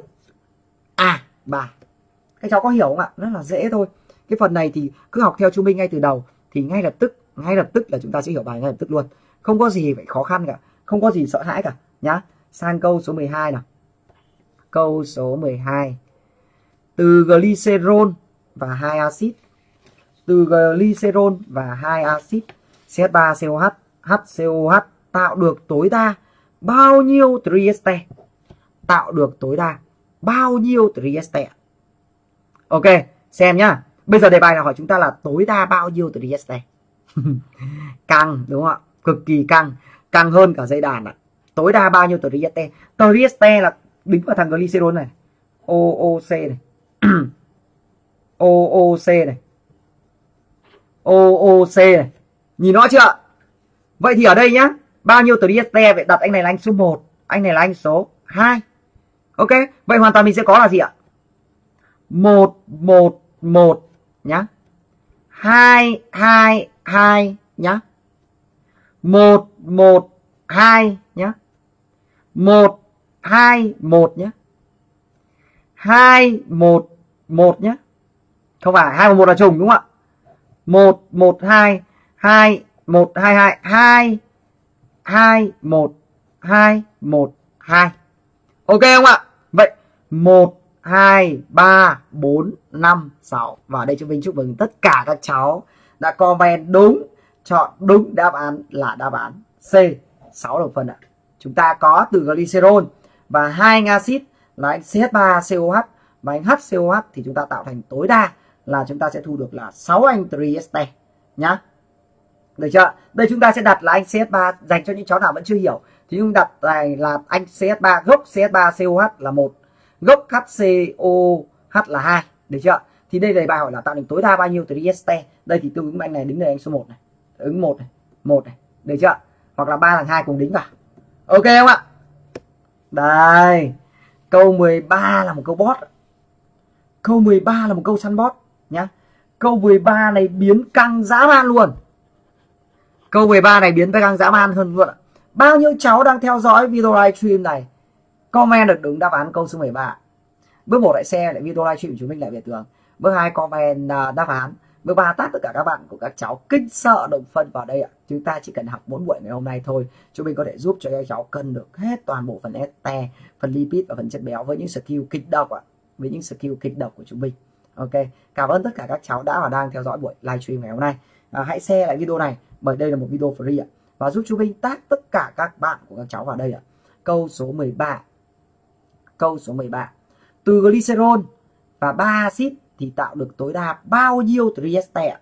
À, ba. Các cháu có hiểu không ạ? Rất là dễ thôi. Cái phần này thì cứ học theo chú Minh ngay từ đầu thì ngay lập tức, ngay lập tức là chúng ta sẽ hiểu bài ngay lập tức luôn. Không có gì phải khó khăn cả, không có gì sợ hãi cả nhá. Sang câu số mười hai nào. Câu số mười hai. Từ glycerol và hai axit. Từ glycerol và hai axit C H ba C O H H C O H tạo được tối đa bao nhiêu trieste? Tạo được tối đa bao nhiêu trieste? Ok, xem nhá. Bây giờ đề bài là hỏi chúng ta là tối đa bao nhiêu trieste. Căng đúng không ạ? Cực kỳ căng, căng hơn cả dây đàn ạ. Tối đa bao nhiêu trieste? Trieste là đính vào thằng glycerol này. O O C này. O O C này. O O C này. Nhìn rõ chưa? Vậy thì ở đây nhá, bao nhiêu trieste? Vậy đặt anh này là anh số một, anh này là anh số hai. Ok, vậy hoàn toàn mình sẽ có là gì ạ? một, một, một nhá. hai, hai, hai nhá. một, một, hai nhá. một, hai, một nhá. hai, một, một nhá. Không phải hai và một là trùng đúng không ạ? một, một, hai, hai, một, hai, hai, hai, hai, một, hai, một, hai. Ok không ạ? Vậy một, hai, ba, bốn, năm, sáu. Và đây chúng mình chúc mừng tất cả các cháu đã comment đúng chọn đúng đáp án là đáp án C, sáu đồng phân ạ. Chúng ta có từ glycerol và hai anh axit là anh C H ba C O H và anh H C O H thì chúng ta tạo thành tối đa là chúng ta sẽ thu được là sáu anh triester nhá. Được chưa? Đây chúng ta sẽ đặt là anh C H ba, dành cho những cháu nào vẫn chưa hiểu thì chúng đặt này là anh C H ba, gốc C H ba C O H là một, gốc H C O H là hai. Được chưa? Thì đây là bài hỏi là tạo thành tối đa bao nhiêu triester. Đây thì tương ứng anh này đứng đây anh số một này, ứng một này, một này, được chưa? Hoặc là ba thằng hai cùng đính vào. Ok không ạ? Đây, câu mười ba là một câu bot. Câu mười ba là một câu săn bot nhá. Câu mười ba này biến căng dã man luôn. Câu mười ba này biến căng dã man hơn luôn ạ. Bao nhiêu cháu đang theo dõi video livestream này comment được đúng đáp án câu số mười ba. Bước một lại share lại video livestream của chúng mình lại về tường. Bước hai comment uh, đáp án. Bước ba tắt tất cả các bạn của các cháu kinh sợ đồng phân vào đây ạ. Chúng ta chỉ cần học bốn buổi ngày hôm nay thôi, chúng mình có thể giúp cho các cháu cân được hết toàn bộ phần este, phần lipid và phần chất béo với những skill kịch độc ạ, với những skill kịch độc của chúng mình. Ok, cảm ơn tất cả các cháu đã và đang theo dõi buổi livestream ngày hôm nay. À, hãy share lại video này bởi đây là một video free ạ, và giúp chúng mình tag tất cả các bạn của các cháu vào đây ạ. Câu số mười ba. Câu số mười ba. Từ glycerol và ba axit thì tạo được tối đa bao nhiêu triester?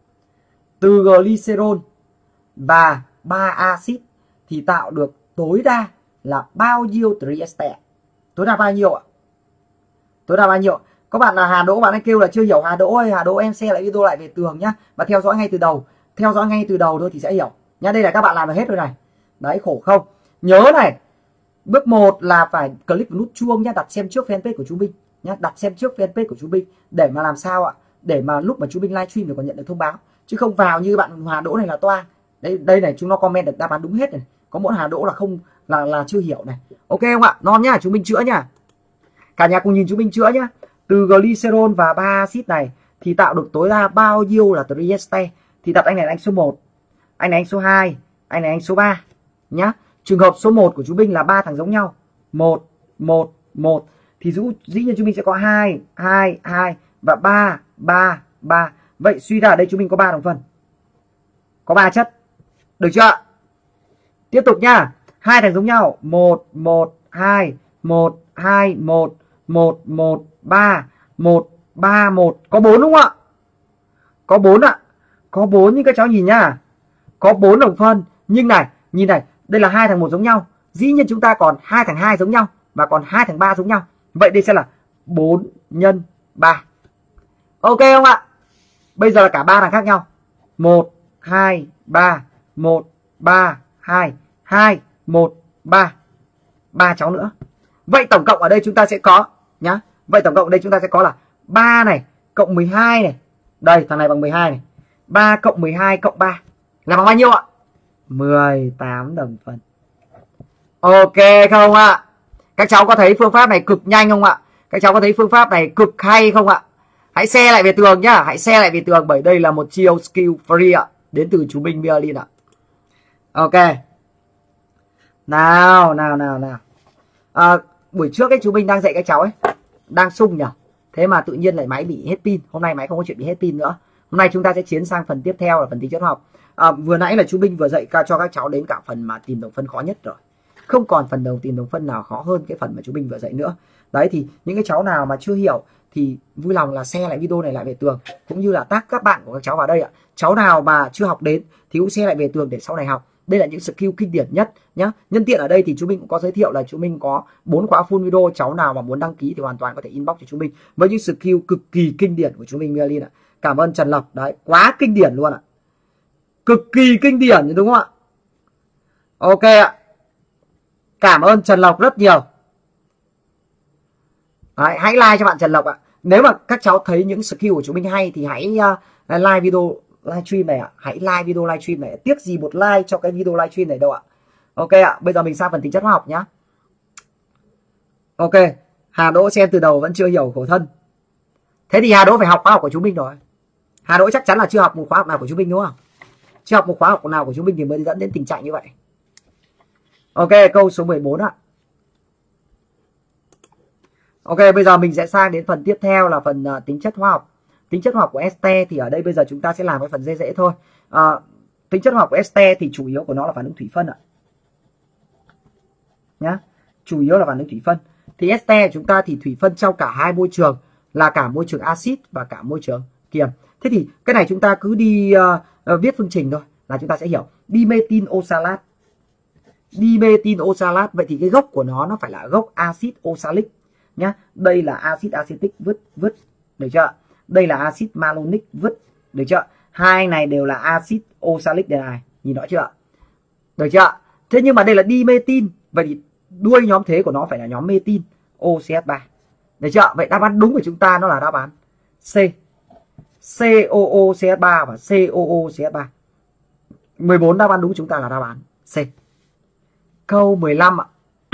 Từ glycerol và ba axit thì tạo được tối đa là bao nhiêu triester? Tối đa bao nhiêu ạ? Tối đa bao nhiêu? Các bạn là Hà Đỗ, bạn ấy kêu là chưa hiểu. Hà Đỗ ơi, Hà Đỗ em share lại video lại về tường nhá, và theo dõi ngay từ đầu, theo dõi ngay từ đầu thôi thì sẽ hiểu nhá. Đây là các bạn làm được hết rồi này. Đấy, khổ không? Nhớ này, bước một là phải click vào nút chuông nhá, đặt xem trước fanpage của chúng mình nhá, đặt xem trước fanpage của chúng mình để mà làm sao ạ? Để mà lúc mà chúng mình livestream thì còn nhận được thông báo, chứ không vào như bạn Hà Đỗ này là toang. Đây đây này, chúng nó comment được đáp án đúng hết này. Có mỗi Hà Đỗ là không là là chưa hiểu này. Ok không ạ? Non nhá, chúng mình chữa nhá. Cả nhà cùng nhìn chúng mình chữa nhá. Từ glycerol và ba axit này thì tạo được tối đa bao nhiêu là triester? Thì đặt anh này là anh số một, anh này anh số hai, anh này anh số ba nhá. Trường hợp số một của chúng mình là ba thằng giống nhau. một một một thì dĩ, dĩ nhiên chúng mình sẽ có hai hai hai và ba ba ba. Vậy suy ra ở đây chúng mình có ba đồng phân. Có ba chất. Được chưa? Tiếp tục nhá. Hai thằng giống nhau, một một hai, một hai một, một một ba, một ba một, có bốn đúng không ạ? Có bốn ạ. Có bốn nhưng các cháu nhìn nhá. Có bốn đồng phân, nhưng này, nhìn này, đây là hai thằng một giống nhau. Dĩ nhiên chúng ta còn hai thằng hai giống nhau và còn hai thằng ba giống nhau. Vậy đây sẽ là bốn nhân ba. Ok không ạ? Bây giờ là cả ba thằng khác nhau. một hai ba, một ba hai, hai một ba. ba cháu nữa. Vậy tổng cộng ở đây chúng ta sẽ có nhá. Vậy tổng cộng ở đây chúng ta sẽ có là ba này cộng mười hai này. Đây, thằng này bằng mười hai này. ba cộng mười hai cộng ba là bằng bao nhiêu ạ? mười tám đồng phân. Ok không ạ? Các cháu có thấy phương pháp này cực nhanh không ạ? Các cháu có thấy phương pháp này cực hay không ạ? Hãy share lại về tường nhá, hãy share lại về tường bởi đây là một chiêu skill free ạ, đến từ chú Minh Merlin ạ. Ok. Nào, nào, nào, nào. À, buổi trước ấy chú Minh đang dạy các cháu ấy, đang sung nhỉ? Thế mà tự nhiên lại máy bị hết pin. Hôm nay máy không có chuyện bị hết pin nữa. Hôm nay chúng ta sẽ tiến sang phần tiếp theo là phần tính chất học. À, vừa nãy là chú Minh vừa dạy cho các cháu đến cả phần mà tìm đồng phân khó nhất rồi. Không còn phần đầu tìm đồng phân nào khó hơn cái phần mà chú Minh vừa dạy nữa. Đấy thì những cái cháu nào mà chưa hiểu thì vui lòng là share lại video này lại về tường, cũng như là tag các bạn của các cháu vào đây ạ. Cháu nào mà chưa học đến thì cũng share lại về tường để sau này học. Đây là những skill kinh điển nhất nhá. Nhân tiện ở đây thì chú Minh cũng có giới thiệu là chú Minh có bốn khóa full video, cháu nào mà muốn đăng ký thì hoàn toàn có thể inbox cho chú Minh với những skill cực kỳ kinh điển của chú Minh Merlin ạ. Cảm ơn Trần Lộc, đấy, quá kinh điển luôn ạ. Cực kỳ kinh điển đúng không ạ? Ok ạ. Cảm ơn Trần Lộc rất nhiều. Đấy, hãy like cho bạn Trần Lộc ạ. Nếu mà các cháu thấy những skill của chúng mình hay thì hãy uh, like video livestream này ạ. Hãy like video livestream này. Tiếc gì một like cho cái video livestream này đâu ạ. Ok ạ. Bây giờ mình sang phần tính chất hóa học nhá. Ok. Hà Đỗ xem từ đầu vẫn chưa hiểu khổ thân. Thế thì Hà Đỗ phải học khóa học của chúng mình rồi. Hà Đỗ chắc chắn là chưa học một khóa học nào của chúng mình đúng không? Chưa học một khóa học nào của chúng mình thì mới dẫn đến tình trạng như vậy. Ok, câu số mười bốn ạ. Ok, bây giờ mình sẽ sang đến phần tiếp theo là phần uh, tính chất hóa học. Tính chất hóa học của este thì ở đây bây giờ chúng ta sẽ làm cái phần dễ dễ thôi. Uh, tính chất hóa học của este thì chủ yếu của nó là phản ứng thủy phân ạ. Nhá, chủ yếu là phản ứng thủy phân. Thì este của chúng ta thì thủy phân trong cả hai môi trường là cả môi trường axit và cả môi trường kiềm. Thế thì cái này chúng ta cứ đi uh, uh, viết phương trình thôi là chúng ta sẽ hiểu. Dimethyl oxalat. Dimethyl oxalat, vậy thì cái gốc của nó nó phải là gốc axit oxalic nhá. Đây là axit acetic vứt vứt, được chưa? Đây là axit malonic vứt, được chưa? Hai này đều là axit oxalic đây này, nhìn rõ chưa? Được chưa? Thế nhưng mà đây là dimethyl, vậy thì đuôi nhóm thế của nó phải là nhóm methyl O C H ba. Được chưa? Vậy đáp án đúng của chúng ta nó là đáp án C. C O O C H ba và C O O C H ba. mười bốn đáp án đúng của chúng ta là đáp án C. Câu mười lăm ạ.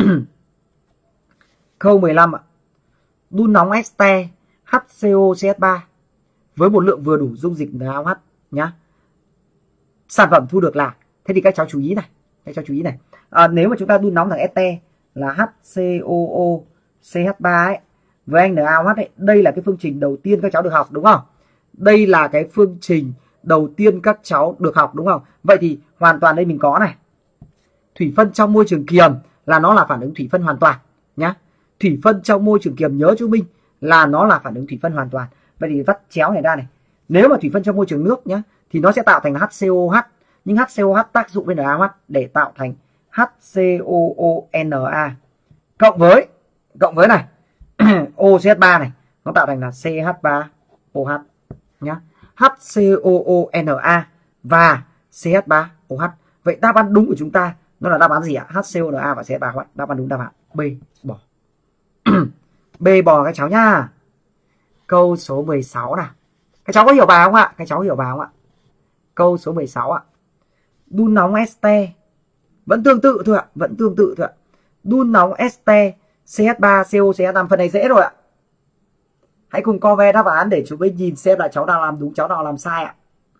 Câu mười lăm ạ. Đun nóng este H C O C H ba với một lượng vừa đủ dung dịch NaOH nhá. Sản phẩm thu được là, thế thì các cháu chú ý này, các cháu chú ý này. À, nếu mà chúng ta đun nóng thằng este là H C O O C H ba ấy với anh NaOH ấy, đây là cái phương trình đầu tiên các cháu được học đúng không? Đây là cái phương trình đầu tiên các cháu được học đúng không? Vậy thì hoàn toàn đây mình có này. Thủy phân trong môi trường kiềm là nó là phản ứng thủy phân hoàn toàn nhá. Thủy phân trong môi trường kiềm nhớ chú Minh là nó là phản ứng thủy phân hoàn toàn. Vậy thì vắt chéo này ra này. Nếu mà thủy phân trong môi trường nước nhá thì nó sẽ tạo thành H C O H, nhưng H C O H tác dụng với NaOH để tạo thành H C O O N A cộng với cộng với này O C H ba này, nó tạo thành là C H ba O H nhá. H C O O N A và C H ba O H. Vậy đáp án đúng của chúng ta nó là đáp án gì ạ? H C O N A và C H ba O H. Đáp án đúng đáp án B, bỏ. B bò các cháu nhá. Câu số mười sáu nào. Các cháu có hiểu bài không ạ? Các cháu hiểu bài không ạ? Câu số mười sáu ạ. Đun nóng este vẫn tương tự thôi ạ, vẫn tương tự thôi ạ. Đun nóng este C H ba C O C H năm, phần này dễ rồi ạ. Hãy cùng comment đáp án để chúng mình nhìn xem là cháu nào làm đúng, cháu nào làm sai ạ.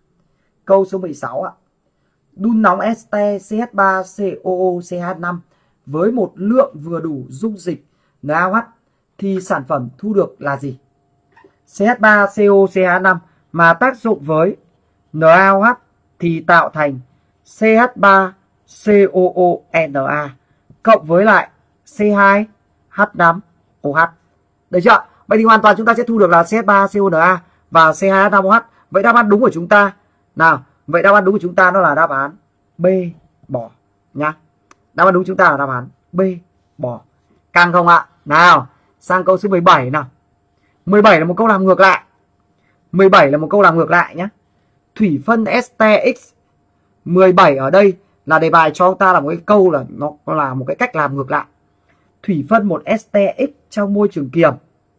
Câu số mười sáu ạ. Đun nóng este C H ba C O O C H năm với một lượng vừa đủ dung dịch NaOH thì sản phẩm thu được là gì? C H ba C O C H năm mà tác dụng với NaOH thì tạo thành C H ba C O O N A cộng với lại C hai H năm O H. Được chưa? Vậy thì hoàn toàn chúng ta sẽ thu được là C H ba C O N A và C hai H năm O H. Vậy đáp án đúng của chúng ta nào? Vậy đáp án đúng của chúng ta nó là đáp án B, bỏ nhá. Đáp án đúng của chúng ta là đáp án B, bỏ. Căng không ạ? Nào, sang câu số mười bảy nào. mười bảy là một câu làm ngược lại. mười bảy là một câu làm ngược lại nhé. Thủy phân este X. mười bảy ở đây là đề bài cho ta là một cái câu là nó là một cái cách làm ngược lại. Thủy phân một este X trong môi trường kiềm.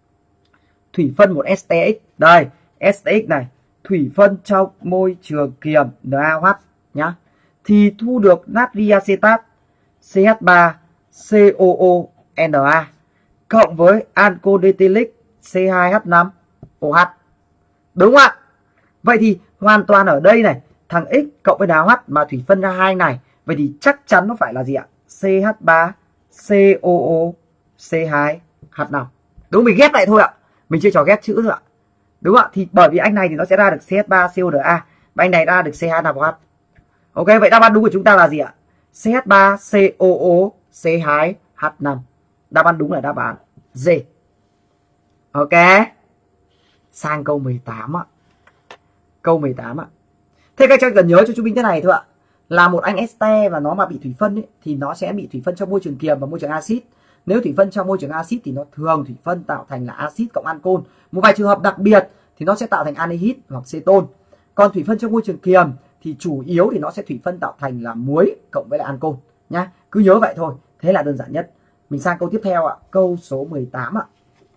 Thủy phân một este X. Đây, este X này. Thủy phân trong môi trường kiềm NaOH nhá. Thì thu được natri acetat C H ba C O O N A cộng với ancol ethylic C hai H năm O H. Đúng không ạ? Vậy thì hoàn toàn ở đây này, thằng X cộng với NaOH mà thủy phân ra hai này, vậy thì chắc chắn nó phải là gì ạ? C H ba C O O C hai H năm. Đúng, mình ghép lại thôi ạ. Mình chưa trò ghép chữ thôi ạ. Đúng không ạ? Thì bởi vì anh này thì nó sẽ ra được C H ba C O N A và anh này ra được C hai H năm O H. Ok, vậy đáp án đúng của chúng ta là gì ạ? C H ba C O O C hai H năm. Đáp án đúng là đáp án D. Ok. Sang câu mười tám ạ. Câu mười tám ạ. Thế các cháu cần nhớ cho chú Minh thế này thôi ạ. Là một anh este và nó mà bị thủy phân ấy, thì nó sẽ bị thủy phân trong môi trường kiềm và môi trường axit. Nếu thủy phân trong môi trường axit thì nó thường thủy phân tạo thành là axit cộng ancol. Một vài trường hợp đặc biệt thì nó sẽ tạo thành aldehyde hoặc ceton. Còn thủy phân trong môi trường kiềm thì chủ yếu thì nó sẽ thủy phân tạo thành là muối cộng với lại ancol nhá. Cứ nhớ vậy thôi, thế là đơn giản nhất. Mình sang câu tiếp theo ạ, câu số mười tám ạ.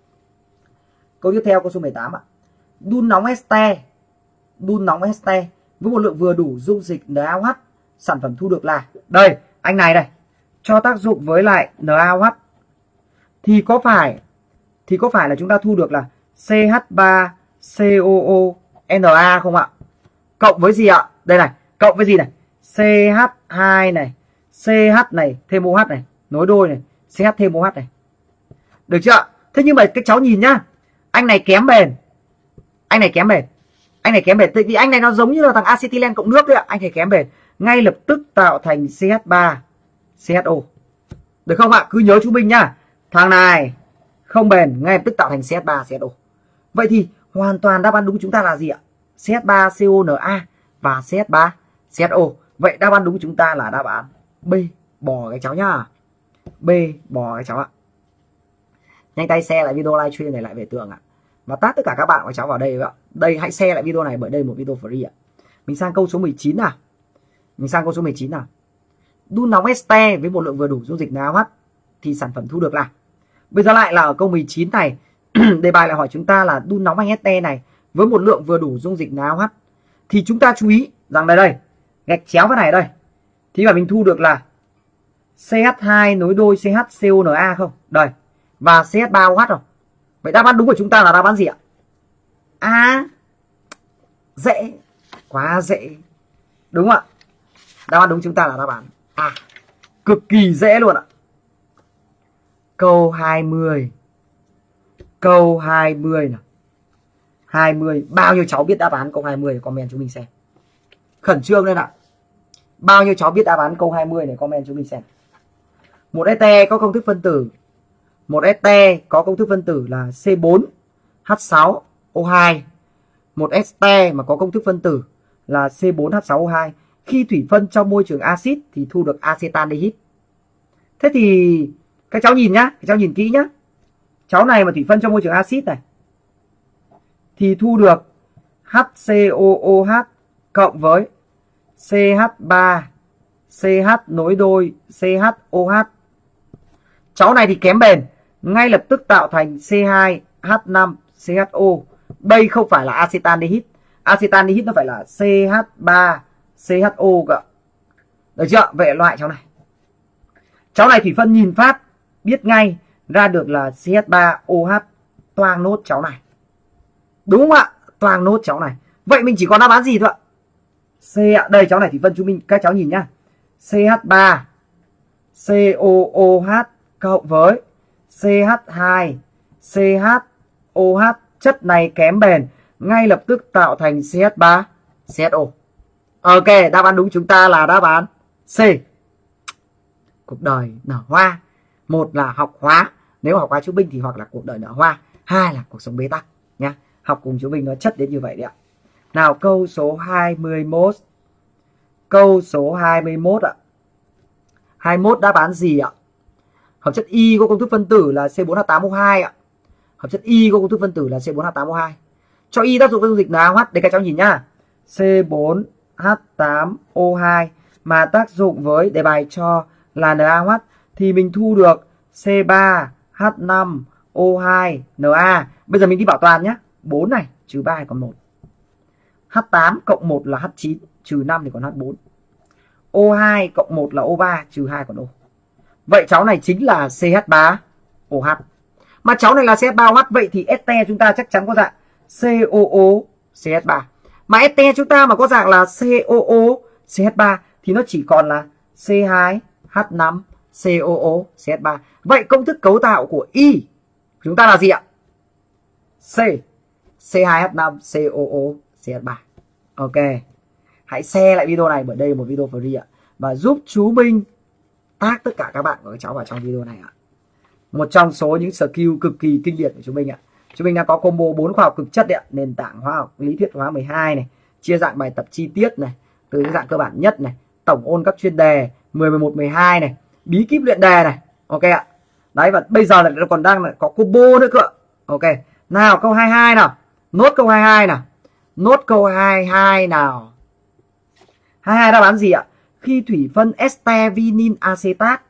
Câu tiếp theo câu số mười tám ạ. Đun nóng este, đun nóng este với một lượng vừa đủ dung dịch NaOH, sản phẩm thu được là, đây, anh này đây, cho tác dụng với lại NaOH thì có phải thì có phải là chúng ta thu được là C H ba C O O N A không ạ? Cộng với gì ạ? Đây này, cộng với gì này? C H hai này, C H này thêm O H này, nối đôi này, C H thêm O H này. Được chưa? Thế nhưng mà các cháu nhìn nhá, anh này kém bền. Anh này kém bền. Anh này kém bền vì anh này nó giống như là thằng acetylen cộng nước đấy ạ. Anh này kém bền, ngay lập tức tạo thành xê hát ba xê hát ô. Được không ạ? Cứ nhớ chú Minh nhá. Thằng này không bền, ngay lập tức tạo thành xê hát ba xê hát ô. Vậy thì hoàn toàn đáp án đúng của chúng ta là gì ạ? xê hát ba xê o en a và xê hát ba xê hát ô. Vậy đáp án đúng của chúng ta là đáp án B, bò cái cháu nhá. B, bò cái cháu ạ. Nhanh tay share lại video livestream này lại về tường ạ. Và tag tất cả các bạn của cháu vào đây ạ. Đây, hãy share lại video này bởi đây là một video free ạ. Mình sang câu số mười chín nào. Mình sang câu số mười chín nào. Đun nóng ester với một lượng vừa đủ dung dịch en a ô hát thì sản phẩm thu được là. Bây giờ lại là ở câu mười chín này, đề bài lại hỏi chúng ta là đun nóng anh ester này với một lượng vừa đủ dung dịch en a ô hát thì chúng ta chú ý rằng đây đây, gạch chéo cái này ở đây. Thì mà mình thu được là xê hát hai nối đôi xê hát xê o en a không? Đây. Và xê hát ba ô hát rồi. Vậy đáp án đúng của chúng ta là đáp án gì ạ? À, dễ, quá dễ. Đúng không ạ? Đáp án đúng chúng ta là đáp án A. Cực kỳ dễ luôn ạ. Câu hai mươi. Câu hai mươi nào. hai mươi, bao nhiêu cháu biết đáp án câu hai mươi này comment chúng mình xem. Khẩn trương lên ạ. Bao nhiêu cháu biết đáp án câu hai mươi này comment chúng mình xem. Một ester có công thức phân tử Một ester có công thức phân tử là xê bốn hát sáu ô hai. Một ester mà có công thức phân tử là xê bốn hát sáu ô hai. Khi thủy phân trong môi trường axit thì thu được acetaldehyde. Thế thì các cháu nhìn nhá, các cháu nhìn kỹ nhá. Cháu này mà thủy phân trong môi trường axit này thì thu được hát xê o ô hát cộng với xê hát ba xê hát nối đôi xê hát ô hát. Cháu này thì kém bền, ngay lập tức tạo thành xê hai hát năm xê hát ô. Đây không phải là acetaldehyde. Acetaldehyde nó phải là xê hát ba xê hát ô cơ. Được chưa? Vậy loại cháu này. Cháu này thủy phân nhìn phát biết ngay ra được là xê hát ba ô hát. Toang nốt cháu này. Đúng không ạ? Toang nốt cháu này. Vậy mình chỉ còn đáp án gì thôi ạ? C ạ. Đây cháu này thủy phân chúng mình, các cháu nhìn nhá. xê hát ba xê o ô hát cộng với xê hát hai xê hát ô hát. Chất này kém bền, ngay lập tức tạo thành xê hát ba xê hát ô. Ok, đáp án đúng chúng ta là đáp án C. Cuộc đời nở hoa. Một là học hóa, nếu học hóa chú Minh thì hoặc là cuộc đời nở hoa. Hai là cuộc sống bế tắc nhá. Học cùng chú Minh nó chất đến như vậy đấy ạ. Nào câu số hai mươi mốt. Câu số hai mươi mốt ạ. hai mươi mốt đáp án gì ạ? Hợp chất Y có công thức phân tử là xê bốn hát tám ô hai ạ. Hợp chất Y có công thức phân tử là xê bốn hát tám ô hai. Cho Y tác dụng với dung dịch en a ô hát. Đây các cháu nhìn nhá. xê bốn hát tám ô hai mà tác dụng với đề bài cho là en a ô hát thì mình thu được xê ba hát năm ô hai en a. Bây giờ mình đi bảo toàn nhé. bốn này trừ ba còn một. hát tám cộng một là hát chín, trừ năm thì còn hát bốn. ô hai cộng một là ô ba, trừ hai còn O. Vậy cháu này chính là xê hát ba ô hát. Mà cháu này là xê hát ba ô hát, vậy thì ester chúng ta chắc chắn có dạng xê o ô xê hát ba. Mà ester chúng ta mà có dạng là xê o ô xê hát ba thì nó chỉ còn là xê hai hát năm xê o ô xê hát ba. Vậy công thức cấu tạo của Y chúng ta là gì ạ? C. xê hai hát năm xê o ô xê hát ba. Ok. Hãy share lại video này bởi đây là một video free ạ. Và giúp chú Minh tag tất cả các bạn của các cháu vào trong video này ạ. Một trong số những skill cực kỳ kinh điển của chú Minh ạ. Chú Minh đang có combo bốn khoa học cực chất đấy ạ. Nền tảng hóa học lý thuyết hóa mười hai này, chia dạng bài tập chi tiết này, từ dạng cơ bản nhất này, tổng ôn các chuyên đề mười, mười một, mười hai này, bí kíp luyện đề này. Ok ạ. Đấy, và bây giờ là nó còn đang có combo nữa cơ. Ok. Nào câu hai mươi hai nào. Nốt câu hai mươi hai nào. Nốt câu hai mươi hai nào. hai mươi hai đáp án gì ạ? Khi thủy phân ester vinin acetat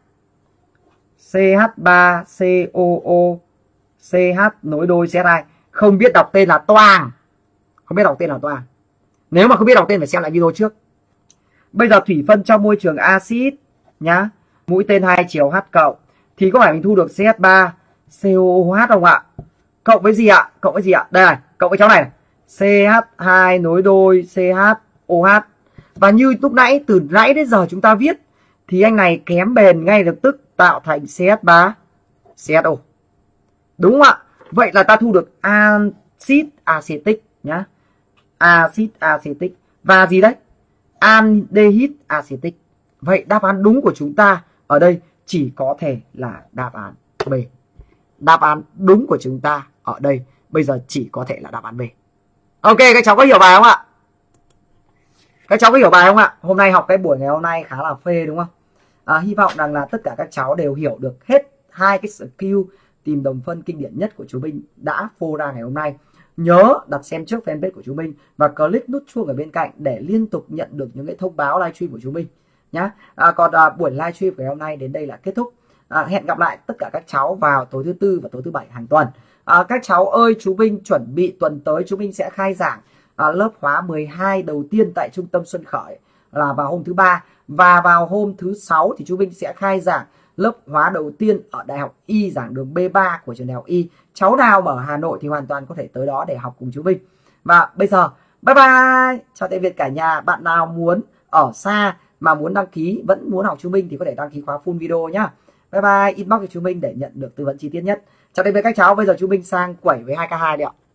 xê hát ba xê o ô xê hát nối đôi xê hát hai, không biết đọc tên là toang. Không biết đọc tên là toang. Nếu mà không biết đọc tên phải xem lại video trước. Bây giờ thủy phân trong môi trường axit nhá, mũi tên hai chiều H cộng thì có phải mình thu được xê hát ba xê o ô hát không ạ? Cộng với gì ạ? Cộng với gì ạ? Đây này, cộng với cháu này, này. xê hát hai nối đôi xê hát ô hát. Và như lúc nãy, từ nãy đến giờ chúng ta viết thì anh này kém bền, ngay lập tức tạo thành xê hát ba xê hát ô. Đúng không ạ? Vậy là ta thu được axit acetic nhá. axit acetic và gì đấy? Aldehyde acetic. Vậy đáp án đúng của chúng ta ở đây chỉ có thể là đáp án B. Đáp án đúng của chúng ta ở đây bây giờ chỉ có thể là đáp án B. Ok, các cháu có hiểu bài không ạ? Các cháu có hiểu bài không ạ? Hôm nay học cái buổi ngày hôm nay khá là phê đúng không? À, hy vọng rằng là tất cả các cháu đều hiểu được hết hai cái skill tìm đồng phân kinh điển nhất của chú Minh đã phô ra ngày hôm nay. Nhớ đặt xem trước fanpage của chú Minh và click nút chuông ở bên cạnh để liên tục nhận được những cái thông báo livestream của chú Minh nhá. À, còn à, buổi livestream của ngày hôm nay đến đây là kết thúc. À, hẹn gặp lại tất cả các cháu vào tối thứ tư và tối thứ bảy hàng tuần. À, các cháu ơi, chú Minh chuẩn bị tuần tới chú Minh sẽ khai giảng à, lớp hóa mười hai đầu tiên tại trung tâm Xuân Khởi là vào hôm thứ ba, và vào hôm thứ sáu thì chú Minh sẽ khai giảng lớp hóa đầu tiên ở Đại học Y, giảng đường B ba của trường Đại học Y. Cháu nào mà ở Hà Nội thì hoàn toàn có thể tới đó để học cùng chú Minh. Và bây giờ bye bye, chào tạm biệt cả nhà. Bạn nào muốn ở xa mà muốn đăng ký, vẫn muốn học chú Minh thì có thể đăng ký khóa full video nhá. Bye bye, inbox cho chú Minh để nhận được tư vấn chi tiết nhất. Chào tạm biệt các cháu, bây giờ chú Minh sang quẩy với hai k hai đi ạ.